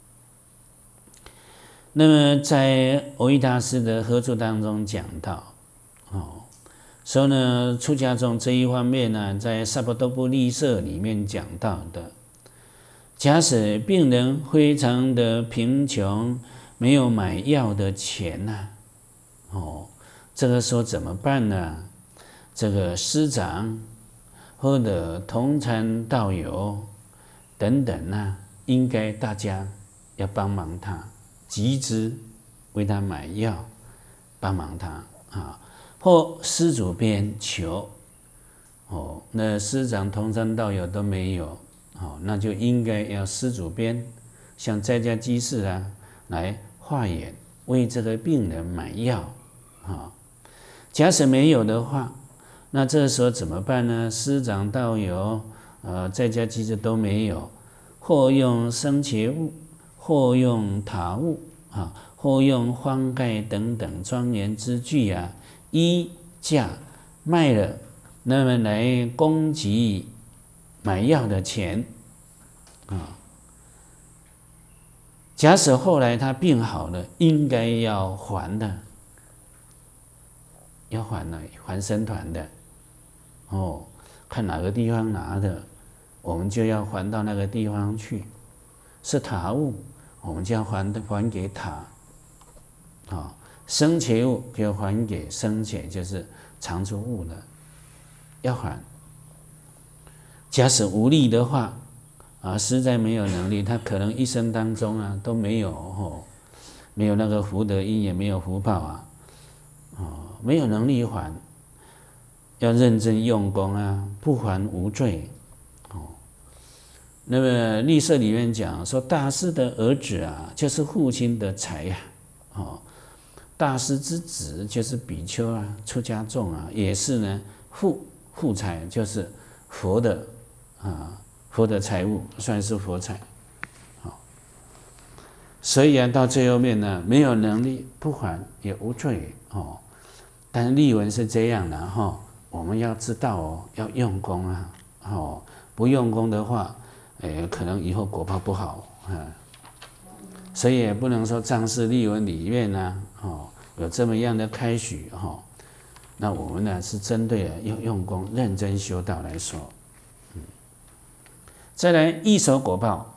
那么在藕益大师的合著当中讲到，哦，所以呢，出家众这一方面呢，在萨婆多部利舍里面讲到的，假使病人非常的贫穷，没有买药的钱呐、啊，哦，这个时候怎么办呢？这个师长或者同参道友等等呐、啊，应该大家要帮忙他。集资为他买药，帮忙他啊，或施主边求哦，那师长同参道友都没有哦，那就应该要施主边，像在家居士啊，来化缘为这个病人买药啊。假使没有的话，那这时候怎么办呢？师长道友呃，在家居士都没有，或用生切物。或用塔物啊，或用方盖等等庄严之具啊，衣价卖了，那么来供给买药的钱啊。假使后来他病好了，应该要还的，要还的，还僧团的哦。看哪个地方拿的，我们就要还到那个地方去。是塔物，我们就要还还给塔，啊，生切物就要还给生切，就是常住物了，要还。假使无力的话，啊，实在没有能力，他可能一生当中啊都没有哦，没有那个福德因，也没有福报啊，哦，没有能力还，要认真用功啊，不还无罪。那么律舍里面讲说，大师的儿子啊，就是父亲的财呀、啊，哦，大师之子就是比丘啊，出家众啊，也是呢，父父财就是佛的啊，佛的财物，算是佛财，好，所以啊，到最后面呢，没有能力不还也无罪哦， 但是例文是这样的哈，我们要知道哦，要用功啊，哦，不用功的话，诶，可能以后果报不好啊。所以也不能说藏式例文里面呢，哦，有这么样的开许哈。那我们呢是针对用用功、认真修道来说。嗯，再来异熟果报，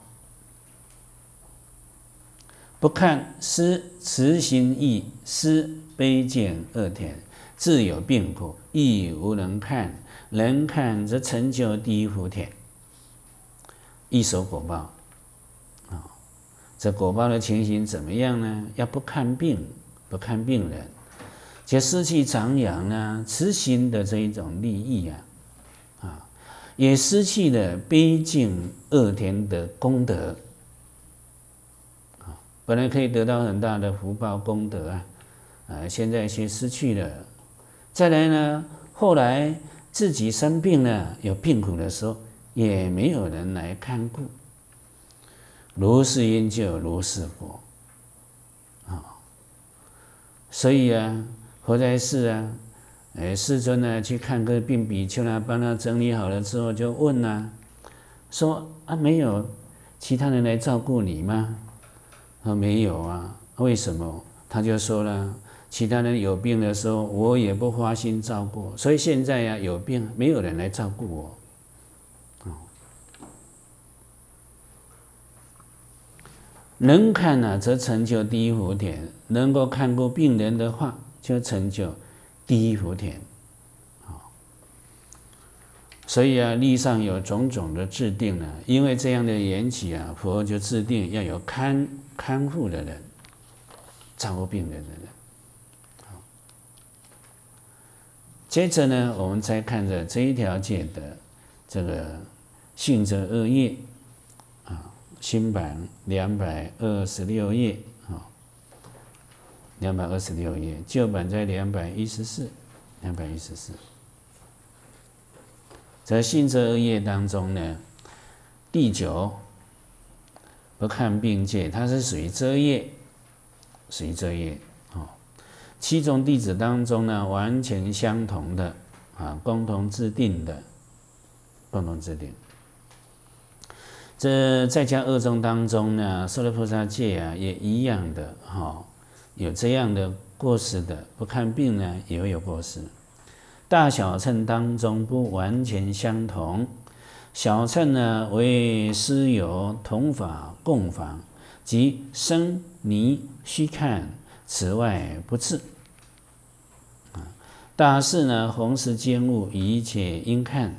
不看思慈心意，思卑贱恶田，自有病苦，亦无人看。人看则成就第一福田。异熟果报啊、哦，这果报的情形怎么样呢？要不看病，不看病人，且失去长养呢慈心的这一种利益啊，啊，也失去了卑贱恶田的功德。本来可以得到很大的福报功德啊，啊，现在却失去了。再来呢，后来自己生病了，有病苦的时候，也没有人来看顾。如是因就有如是果，啊，所以啊，佛在世啊，哎，世尊呢去看个病比丘呢，帮他整理好了之后，就问啊，说啊，没有其他人来照顾你吗？他没有啊，为什么？他就说了，其他人有病的时候，我也不花心照顾，所以现在呀、啊、有病，没有人来照顾我。哦，能看呢、啊，则成就第一福田；能够看顾病人的话，就成就第一福田。哦，所以啊，历上有种种的制定呢、啊，因为这样的缘起啊，佛就制定要有看。看护的人，照顾病人的人。好，接着呢，我们再看着这一条戒的这个性则恶业啊，新版两百二十六页啊，两百二十六页，旧版在两百一十四，两百一十四。在性则恶业当中呢，第九。不看病戒，它是属于遮业，属于遮业。哦，七种弟子当中呢，完全相同的啊，共同制定的，共同制定。这在家二众当中呢，舍利菩萨戒啊，也一样的哈、哦，有这样的过失的，不看病呢，也会有过失。大小乘当中不完全相同。小乘呢为师友同法共访，即生泥须看，此外不至。大士呢弘时兼务，一切应看。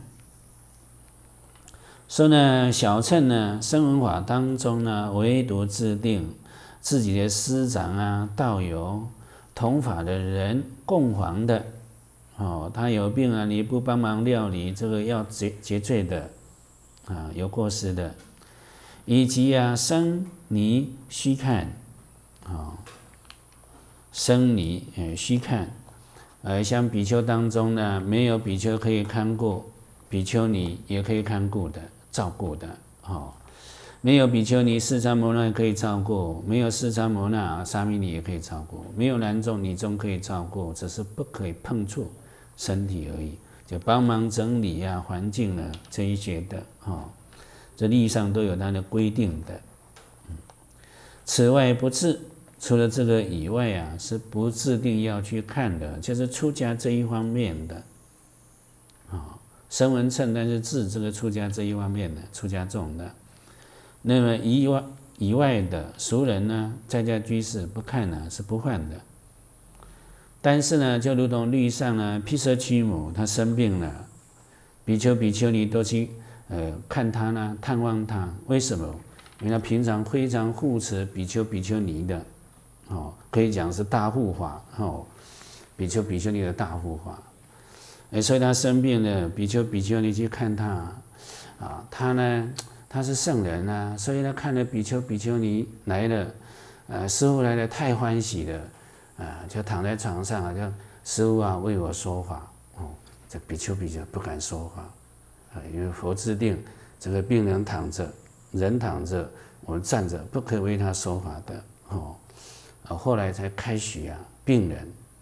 说呢小乘呢声闻法当中呢，唯独制定自己的师长啊、道友、同法的人共访的。哦，他有病啊，你不帮忙料理，这个要结结罪的。啊，有过失的，以及啊生泥须看，啊生泥呃须看，呃像比丘当中呢，没有比丘可以看顾，比丘尼也可以看顾的，照顾的，哦，没有比丘尼释迦牟那可以照顾，没有释迦牟那沙弥尼也可以照顾，没有男众女众可以照顾，只是不可以碰触身体而已。就帮忙整理啊，环境啊这一些的哦，这历上都有它的规定的。嗯，此外不制，除了这个以外啊，是不制定要去看的，就是出家这一方面的啊、哦，声闻乘但是治这个出家这一方面的出家众的。那么以外以外的俗人呢，在家居士不看呢、啊，是不犯的。但是呢，就如同律上呢，毗舍屈母他生病了，比丘比丘尼都去呃看他呢，探望他。为什么？因为他平常非常护持比丘比丘尼的，哦，可以讲是大护法哦，比丘比丘尼的大护法。哎，所以他生病了，比丘比丘尼去看他，啊，他呢他是圣人啊，所以他看了比丘比丘尼来了，呃，师父来了太欢喜了。啊，就躺在床上啊，就师父啊为我说法哦。这比丘比丘不敢说话啊，因为佛制定这个病人躺着，人躺着，我们站着，不可以为他说法的哦。啊，后来才开许啊，病人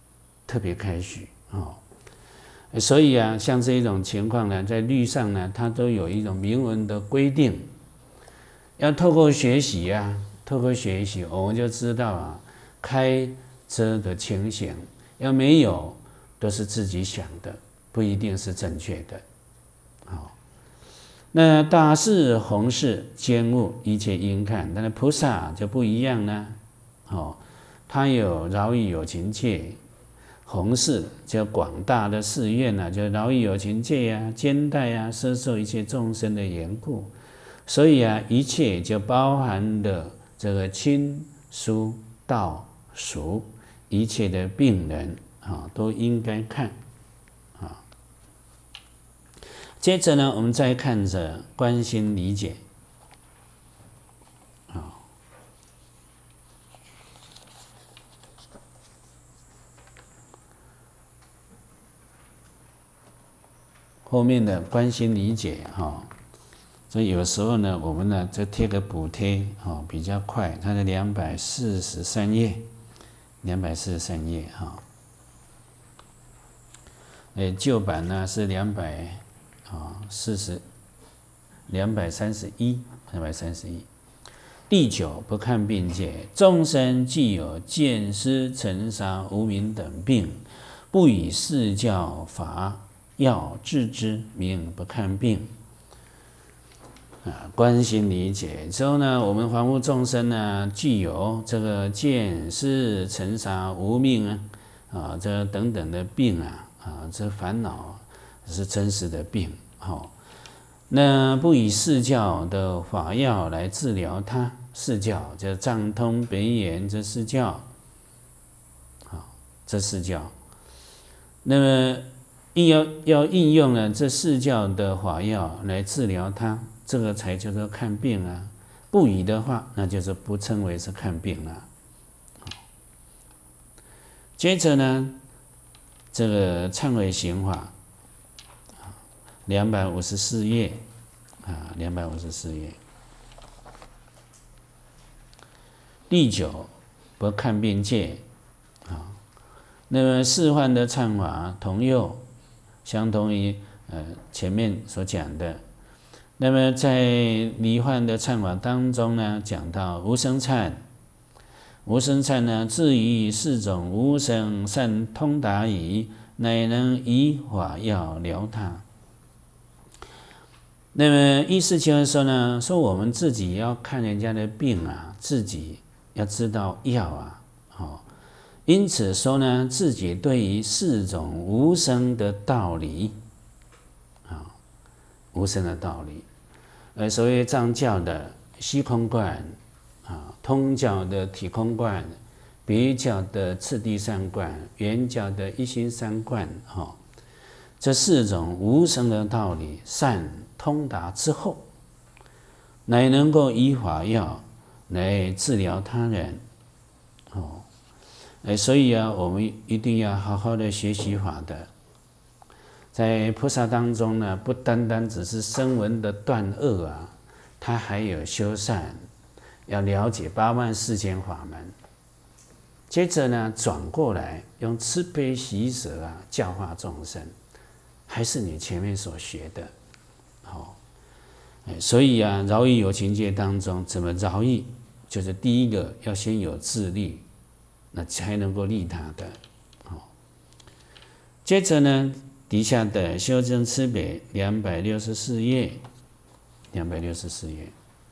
特别开许哦。所以啊，像这一种情况呢，在律上呢，它都有一种明文的规定，要透过学习啊，透过学习，我们就知道啊，开遮的情形，要没有都是自己想的，不一定是正确的。好，那大事弘事兼务一切应看，但是菩萨就不一样呢。哦，他有饶益有情界。弘事就广大的誓愿啊，就饶益有情界啊，兼待啊，摄受一切众生的缘故，所以啊，一切就包含了这个亲疏道俗，一切的病人啊，都应该看啊。接着呢，我们再看着关心理解。后面的关心理解哈，所以有时候呢，我们呢就贴个补贴哈，比较快。它是两百四十三页，两百四十三页哈。哎，旧版呢是两百啊四十，两百三十一，两百三十一。第九，不看病界，众生既有见思、尘沙、无明等病，不以释教法药治之，名不看病。啊，关心理解之后呢，我们凡夫众生呢，具有这个见思、尘沙、无明啊，啊，这等等的病啊，啊，这烦恼是真实的病。好、哦，那不以释教的法药来治疗它，释教就藏通北眼，这释教。好，这释教。那么应要要应用了这释教的法药来治疗它，这个才叫做看病啊。不以的话，那就是不称为是看病了。接着呢，这个忏悔行法，两百五十四页啊，两百五十四页。第九，不看病界啊。那么释幻的忏法同样相同于呃前面所讲的。那么在离幻的忏法当中呢，讲到无生忏，无生忏呢，至于四种无生善通达矣，乃能以法药疗他。那么意思就是说呢，说我们自己要看人家的病啊，自己要知道药啊，哦，因此说呢，自己对于四种无生的道理，啊，无生的道理。呃，所谓藏教的虚空观啊，通教的体空观，别教的次第三观，圆教的一心三观，哈、哦，这四种无生的道理善通达之后，乃能够以法药来治疗他人，哦，哎，所以啊，我们一定要好好的学习法的。在菩萨当中呢，不单单只是声闻的断恶啊，他还有修善，要了解八万四千法门。接着呢，转过来用慈悲喜舍啊，教化众生，还是你前面所学的。好，所以啊，饶益有情界当中，怎么饶益？就是第一个要先有自利，那才能够利他的。好，接着呢。底下的修正慈悲两百六十四页，两百六十四页，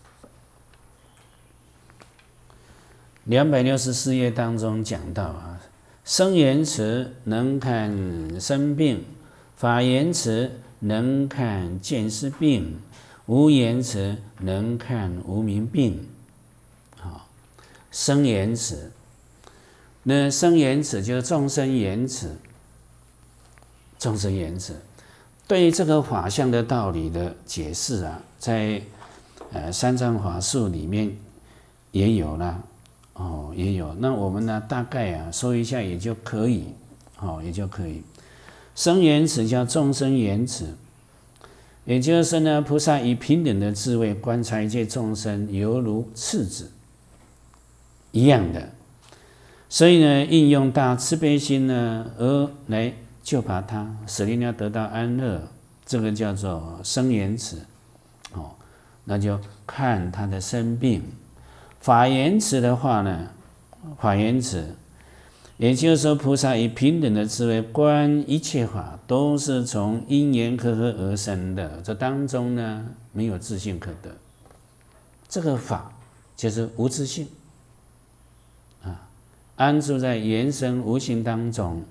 两百六十四页当中讲到啊，生言辞能看生病，法言辞能看见思病，无言辞能看无明病。好，生言辞，那生言辞就是众生言辞。众生言辞，对于这个法相的道理的解释啊，在呃三藏法术里面也有啦，哦，也有。那我们呢，大概啊说一下也就可以，哦，也就可以。生言辞叫众生言辞，也就是呢，菩萨以平等的智慧观察一切众生，犹如赤子一样的。 所以呢，应用大慈悲心呢，而来救拔他，使令他得到安乐，这个叫做生缘慈。哦，那就看他的生病。法缘慈的话呢，法缘慈，也就是说，菩萨以平等的智慧观一切法，都是从因缘和合而生的。这当中呢，没有自性可得。这个法就是无自性啊，安住在缘生无性当中。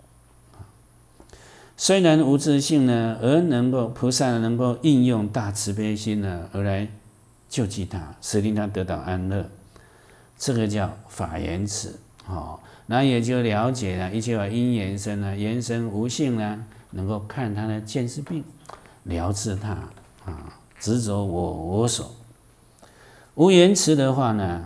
虽然无自性呢，而能够菩萨能够应用大慈悲心呢，而来救济他，使令他得到安乐，这个叫法缘慈。哦，那也就了解了一切法因缘生呢，缘生无性呢，能够看他的见识病，疗治他啊，执着我我所。无缘慈的话呢，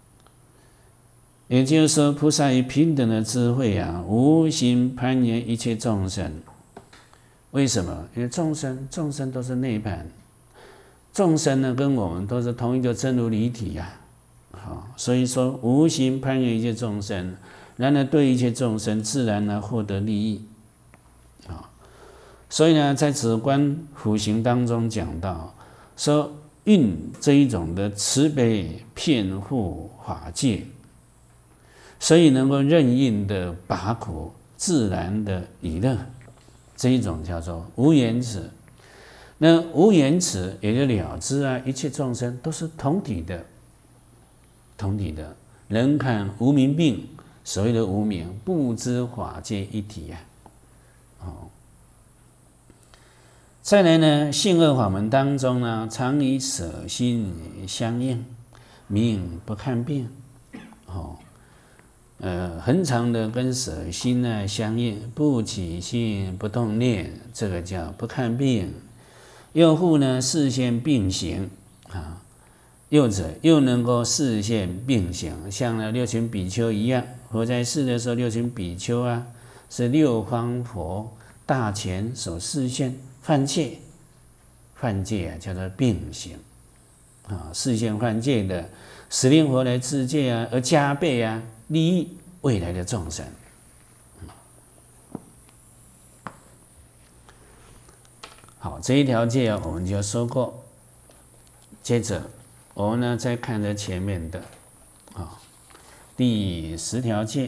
也就是说，菩萨以平等的智慧啊，无心攀缘一切众生。为什么？因为众生众生都是内盘。众生呢，跟我们都是同一个真如离体呀、啊，好，所以说无心攀缘一切众生，然而对一切众生自然呢获得利益，啊，所以呢，在止观辅行当中讲到，说运这一种的慈悲遍护法界，所以能够任运的拔苦，自然的以乐，这一种叫做无缘慈。那无缘慈也就了知啊，一切众生都是同体的，同体的。人看无明病，所谓的无明，不知法界一体呀、啊。哦，再来呢，性恶法门当中呢，常以舍心相应，名不看病。哦，呃，恒常的跟舍心呢相应，不起心不动念，这个叫不看病。又复呢，视现并行啊，又者又能够视现并行，像呢六群比丘一样。佛在世的时候，六群比丘啊，是六方佛大前所示现犯戒，犯戒啊叫做并行啊，示现犯戒的，使令佛来自戒啊，而加倍啊利益未来的众生。好，这一条戒啊，我们就说过。接着，我们呢再看着前面的啊，第十条戒，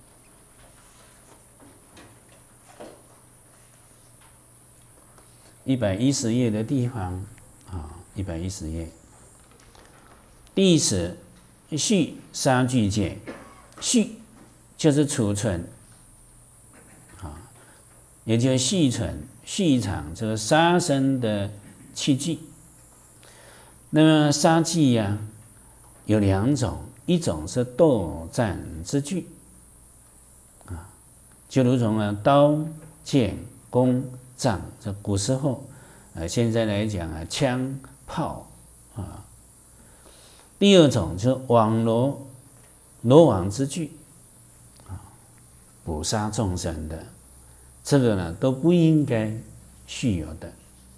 一百一十页的地方啊，一百一十页，第十续杀具戒，续就是储存啊，也就是续存。续藏这个杀生的器具。那么杀具呀、啊，有两种，一种是斗战之具，啊，就如同啊刀、剑、弓、杖，这古时候，呃，现在来讲啊，枪、炮啊。第二种就是网罗、罗网之具，啊，捕杀众生的。这个呢都不应该续有的。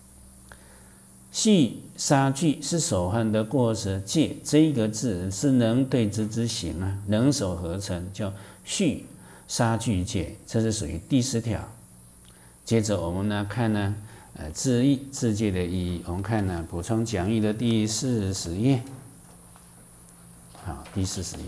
续杀具是所犯的过失，戒这一个字是能对之之行啊，能手合成，叫续杀具戒，这是属于第十条。接着我们呢看呢，呃，字义字戒的意义，我们看呢补充讲义的第四十页，好，第四十页。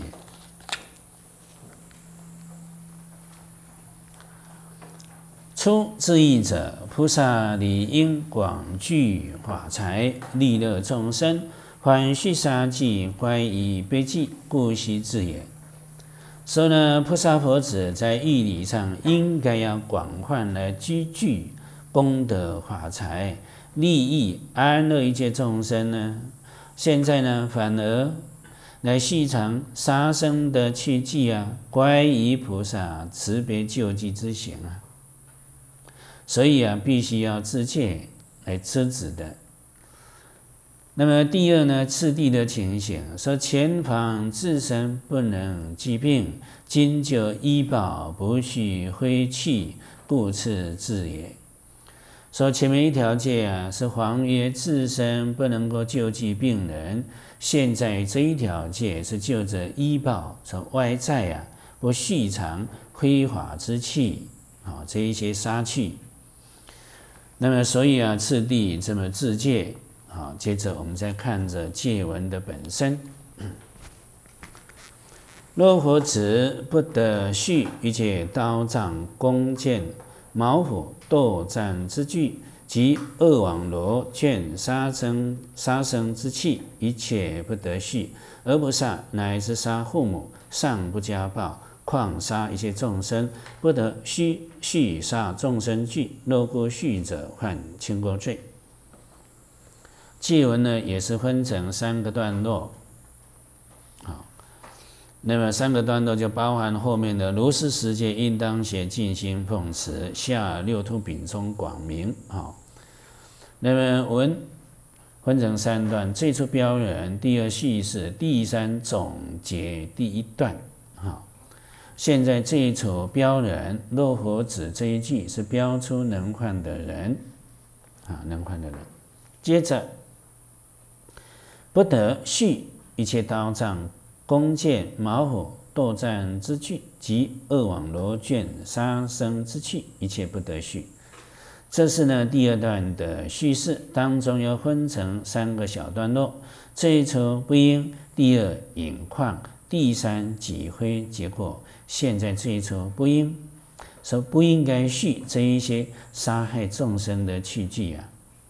初自义者，菩萨理应广聚法财，利乐众生。凡续杀具，怀以悲济，故须自也。所以呢，菩萨佛子在义理上应该要广泛来积聚功德法财，利益安乐一切众生呢。现在呢，反而来续藏杀生的器具啊，乖于菩萨慈悲救济之行啊。所以啊，必须要自戒来制止的。那么第二呢，次第的情形，说前方自身不能疾病，今就医保不须挥去，故次自也。说前面一条戒啊，是黄曰自身不能够救济病人，现在这一条戒是就着医保，说外在啊不蓄藏非法之气啊，这一些杀气。那么，所以啊，次第这么自戒啊。接着我们再看着戒文的本身。若佛子不得蓄一切刀杖、弓箭、矛斧、斗战之具，及恶网罗卷杀生杀生之气，一切不得蓄。而不杀，乃至杀父母，尚不加报，况杀一切众生，不得须续杀众生具。若故续者，犯轻过罪。戒文呢，也是分成三个段落。好，那么三个段落就包含后面的如是世界应当学尽心奉持，下六土丙中广明。好，那么文分成三段，最初标人，第二叙事，第三总结第一段。好，现在这一处标人，若佛子这一句是标出能犯的人，啊，能犯的人。接着，不得蓄一切刀杖、弓箭、矛斧、斗战之具，及恶网罗卷杀生之器，一切不得蓄。这是呢第二段的叙事，当中又分成三个小段落。这一处不应，第二隐况，第三己非结果。现在这一处不应，说不应该蓄这一些杀害众生的器具啊。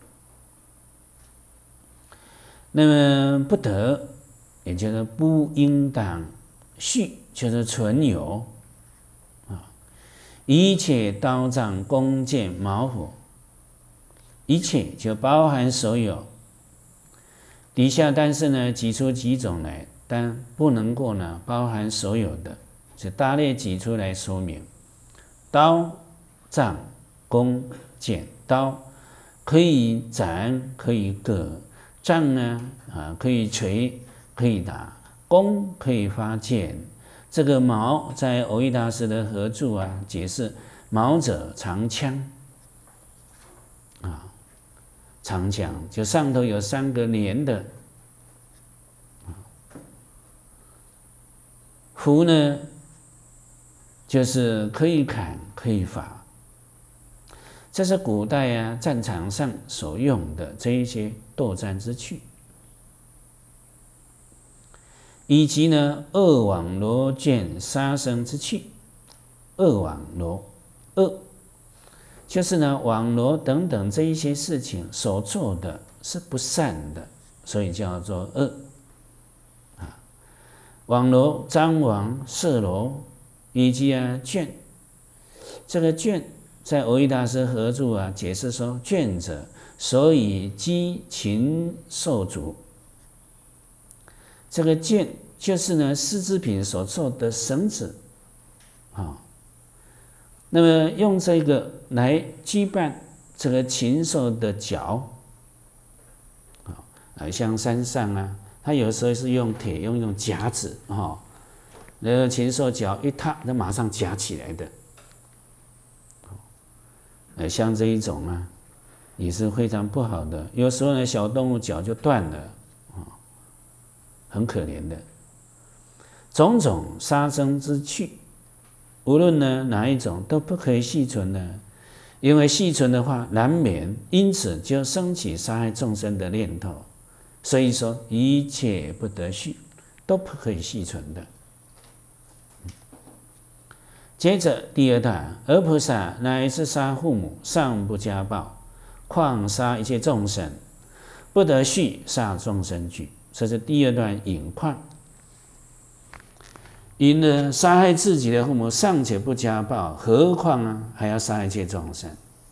那么不得，也就是不应当蓄，就是存有啊，一切刀杖、弓箭、矛斧，一切就包含所有。底下但是呢，举出几种来，但不能够呢包含所有的，就大略举出来说明。刀、杖、弓、箭。刀可以斩，可以割；杖呢，啊，可以锤，可以打；弓可以发箭。这个矛，在藕益大师的合著啊解释，矛者长枪，啊，长枪就上头有三个连的。斧呢，就是可以砍，可以伐。这是古代啊战场上所用的这一些斗战之具。以及呢，恶网罗卷杀生之器。恶网罗，恶就是呢网罗等等这一些事情所做的是不善的，所以叫做恶。啊，网罗、张网、射罗，以及啊卷。这个卷在藕益大师合著啊解释说，卷者所以击禽兽足。这个卷就是呢丝织品所做的绳子，啊，那么用这个来羁绊这个禽兽的脚，啊，像山上啊，它有时候是用铁用用夹子啊，那个禽兽脚一踏，那马上夹起来的。呃，像这一种啊，也是非常不好的。有时候呢，小动物脚就断了，啊，很可怜的。种种杀生之趣，无论呢哪一种都不可以细存呢，因为细存的话，难免因此就升起杀害众生的念头。所以说，一切不得续，都不可以细存的。接着第二段，而菩萨乃至杀父母，尚不加报，况杀一切众生，不得续杀众生具。这是第二段引况。因呢杀害自己的父母尚且不加报，何况啊还要杀害一切众生？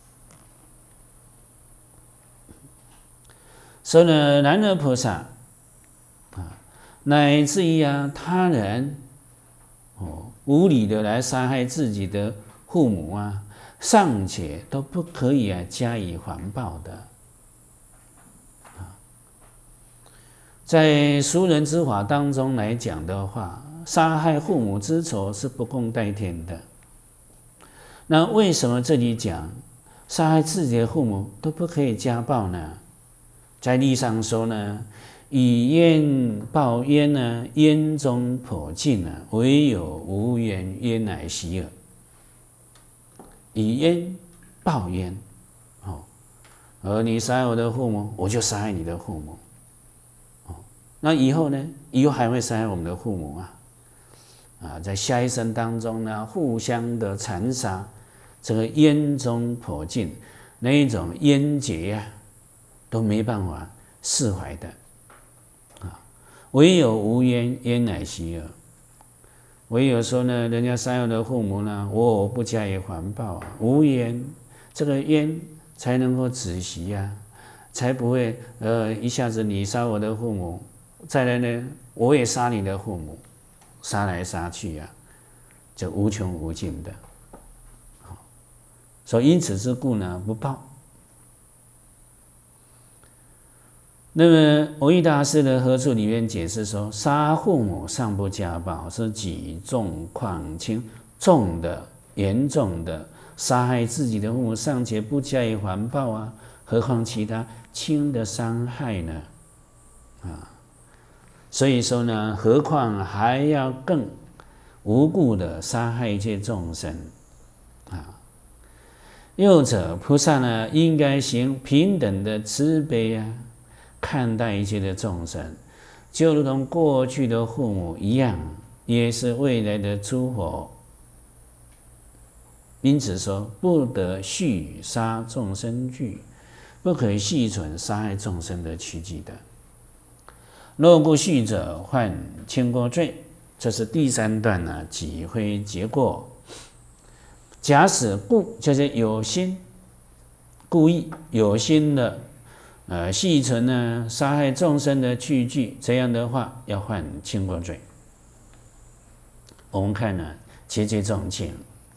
所以呢，然而菩萨啊，乃至于啊他人哦无理的来杀害自己的父母啊，尚且都不可以啊加以还报的。啊，在俗人之法当中来讲的话，杀害父母之仇是不共戴天的。那为什么这里讲杀害自己的父母都不可以加报呢？在律上说呢， 以冤报冤呢，冤中破镜呢，唯有无冤，冤乃息耳。以冤报冤，哦，而你杀害我的父母，我就杀害你的父母，哦，那以后呢？以后还会杀害我们的父母啊，啊，在下一生当中呢，互相的残杀，这个冤中破镜，那一种冤结呀、啊，都没办法释怀的，啊，唯有无冤，冤乃息耳。唯有说呢，人家杀害我的父母呢，我不加以还报啊，无冤，这个冤才能够止息呀、啊，才不会呃一下子你杀我的父母，再来呢我也杀你的父母，杀来杀去啊，就无穷无尽的。所以因此之故呢，不报。那么蕅益大师的合注里面解释说，杀父母尚不加报，是己重况轻，重的严重的杀害自己的父母尚且不加以还报啊，何况其他轻的伤害呢？啊，所以说呢，何况还要更无故的杀害一切众生啊。又者菩萨呢，应该行平等的慈悲啊，看待一切的众生，就如同过去的父母一样，也是未来的诸佛。因此说，不得续杀众生具，不可以续存杀害众生的契机的。若不续者，犯轻过罪。这是第三段呢、啊，己非结过。假使故，就是有心、故意有心的。呃，细存呢，杀害众生的器具，这样的话要犯轻过罪。我们看呢，节节重轻。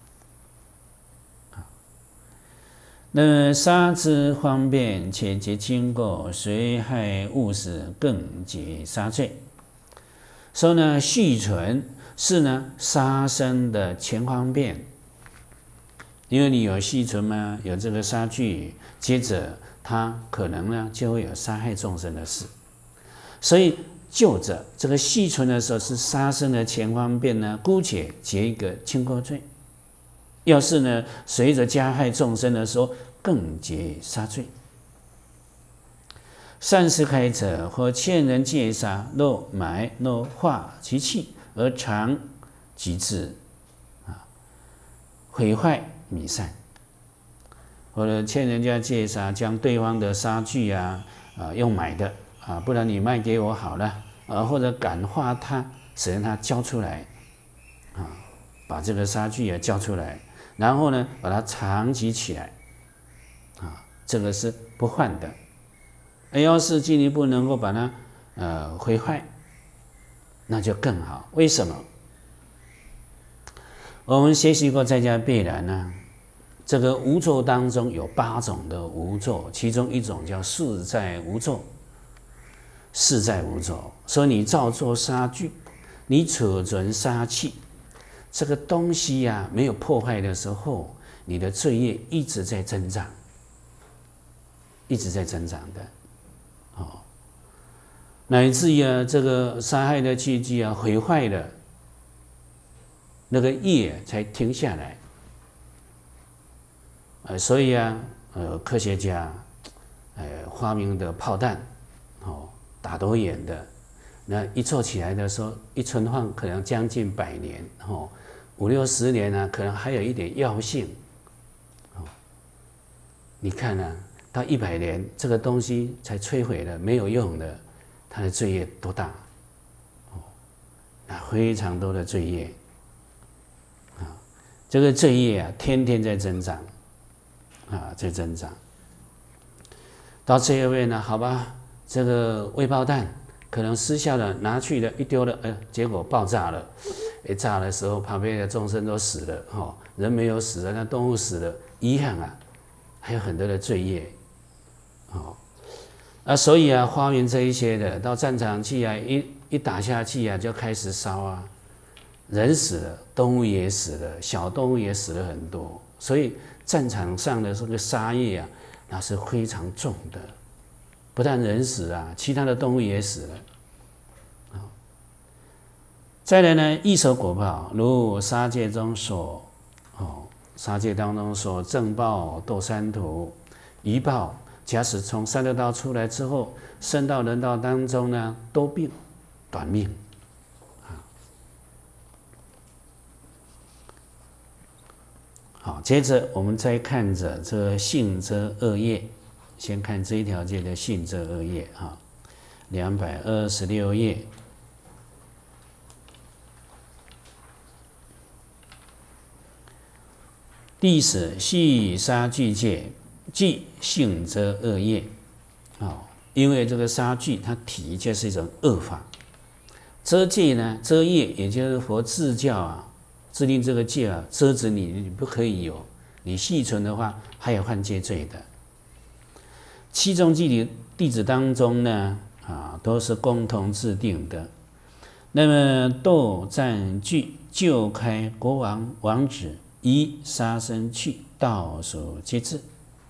那么杀之方便，且节轻过，随害物死，更结杀罪。说呢，细存是呢杀生的前方便，因为你有细存嘛，有这个杀具，接着。他可能呢就会有杀害众生的事，所以就着这个细存的时候是杀生的前方便呢，姑且结一个轻过罪；要是呢随着加害众生的时候，更结杀罪。善事开者或欠人戒杀，若埋若化其气而常即至啊，毁坏弥散。或者欠人家戒杀，将对方的杀具啊，啊用买的啊，不然你卖给我好了啊，或者感化他，使让他交出来啊，把这个杀具啊交出来，然后呢，把它藏集起来啊，这个是不换的。要是进一步能够把它呃毁坏，那就更好。为什么？我们学习过在家必然呢。这个无作当中有八种的无作，其中一种叫事在无作。事在无作，所以你造作杀具，你储存杀气，这个东西呀、啊、没有破坏的时候，你的罪业一直在增长，一直在增长的，哦，乃至于啊这个杀害的契机啊毁坏了，那个业才停下来。呃，所以啊，呃，科学家，呃，发明的炮弹，哦，打多远的，那一做起来的时候，一存放可能将近百年，哦，五六十年呢、啊，可能还有一点药性，哦，你看呢、啊，到一百年，这个东西才摧毁了，没有用的，它的罪业多大？哦，那非常多的罪业，啊，这个罪业啊，天天在增长。啊，在增长，到最后面呢，好吧，这个未爆弹可能失效了，拿去了一丢了，哎，结果爆炸了，一炸的时候，旁边的众生都死了，哦，人没有死了，那动物死了，一样啊，还有很多的罪业，哦，啊，所以啊，发明这一些的，到战场去啊，一一打下去啊，就开始烧啊，人死了，动物也死了，小动物也死了很多，所以。战场上的这个杀业啊，那是非常重的， 不但人死啊，其他的动物也死了。再来呢，异熟果报，如杀戒中所哦，杀戒当中所正报堕三途，余报假使从三六道出来之后，升到人道当中呢，多病短命啊。好，接着我们再看着这个性遮恶业，先看这一条戒的性遮恶业啊，两百二十六页。第十系杀具戒，即性遮恶业。哦，因为这个杀具它体就是一种恶法，遮戒呢，遮业也就是佛制教啊，制定这个戒啊，遮止你，你不可以有，你细存的话，还有犯戒罪的。七宗戒的弟子当中呢，啊，都是共同制定的。那么斗战具救开国王王子。以杀生去倒数皆至。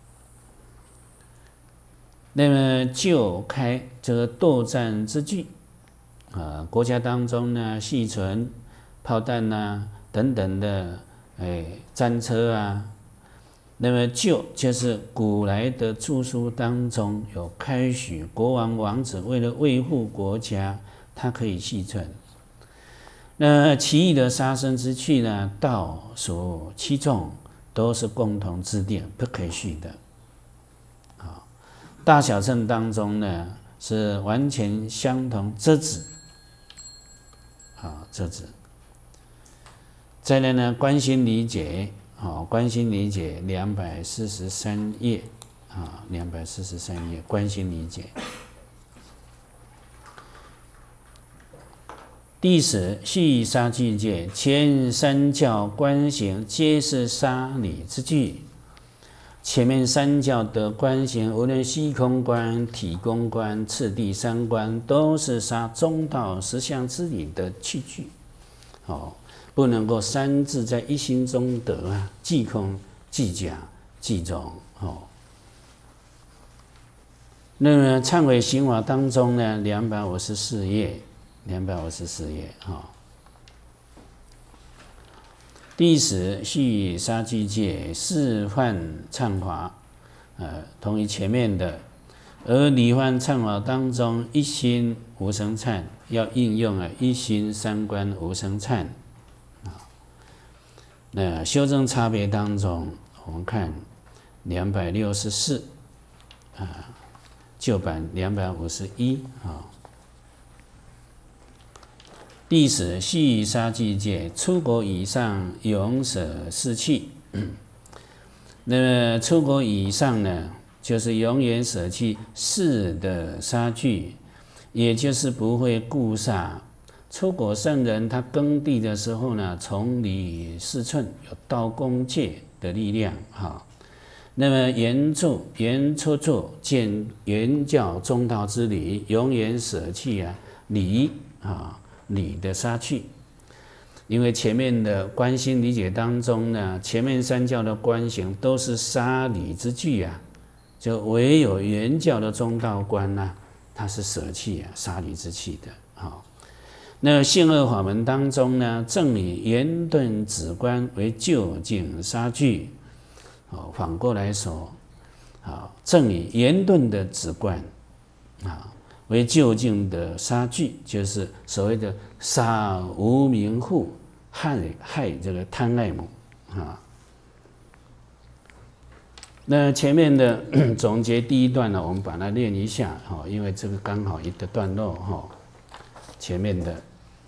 那么就开这个斗战之具啊，国家当中呢，细存炮弹呐、啊、等等的，哎，战车啊。那么就就是古来的著书当中有开许国王王子为了维护国家，他可以细存。那其余的杀生之趣呢，道属七众都是共同制定，不可以续的。啊，大小乘当中呢是完全相同，遮止。啊，遮止。再来呢，观心理解，啊，观心理解两百四十三页，啊，两百四十三页，观心理解。第十系杀具戒，前三教观行皆是杀理之具。前面三教的观行，无论虚空观、体空观、次第三观，都是杀中道实相之理的器具。哦，不能够三字在一心中得啊，即空、即假、即中。哦，那么忏悔行法当中呢，两百五十四页。两百五十四页哈，第十系杀具戒示范忏法，呃，同于前面的，而离犯忏法当中，一心无生忏要应用啊，一心三观无生忏啊。那修正差别当中，我们看两百六十四啊，旧版两百五十一啊。第十系杀具戒，出国以上永舍四器。那么出国以上呢，就是永远舍弃世的杀具，也就是不会故杀。出国圣人他耕地的时候呢，从里四寸有刀弓戒的力量哈。那么原著原出处见原教中道之理，永远舍弃啊理啊。理的杀去，因为前面的观心理解当中呢，前面三教的观行都是杀理之具啊，就唯有原教的中道观呢、啊，它是舍弃啊杀理之气的。好，那性恶法门当中呢，正以圆顿止观为究竟杀具，哦，反过来说，好，正以圆顿的止观啊。为究竟的杀具，就是所谓的杀无明户，害害这个贪爱母啊。那前面的总结第一段呢，我们把它练一下哈，因为这个刚好一个段落哈。前面的，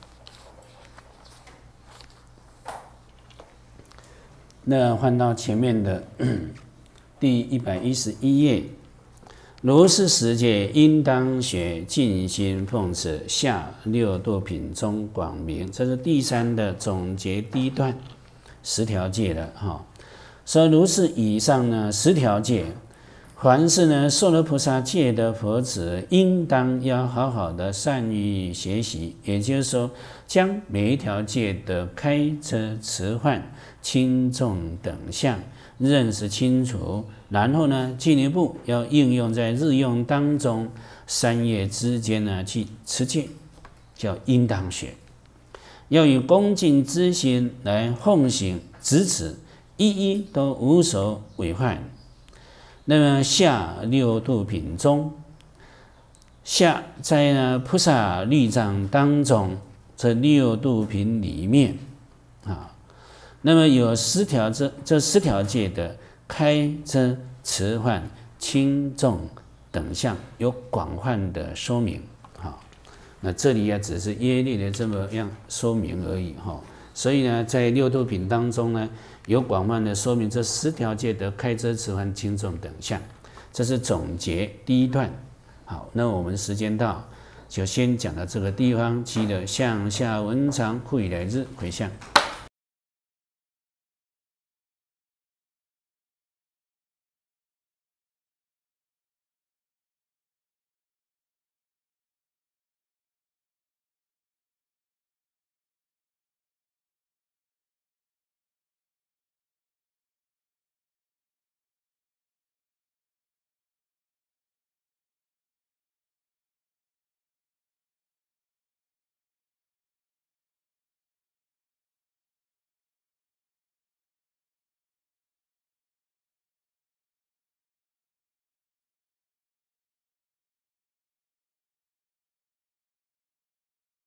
那换到前面的第一百一十一页。如是十戒，应当学尽心奉持下六度品中广明，这是第三的总结第一段，十条戒了哈。所以如是以上呢，十条戒，凡是呢受了菩萨戒的佛子，应当要好好的善于学习，也就是说，将每一条戒的开遮持换轻重等相认识清楚， 然后呢，进一步要应用在日用当中，三业之间呢去持戒，叫应当学。要以恭敬之心来奉行执持，一一都无所违犯。那么下六度品中，下在呢菩萨律藏当中，这六度品里面啊，那么有十条这这十条戒的开遮持换轻重等项，有广泛的说明。好，那这里呀只是约略的这么样说明而已哈。所以呢，在六度品当中呢，有广泛的说明这十条戒的开遮持换轻重等项。这是总结第一段。好，那我们时间到，就先讲到这个地方。记得向下文长，复以来日回向。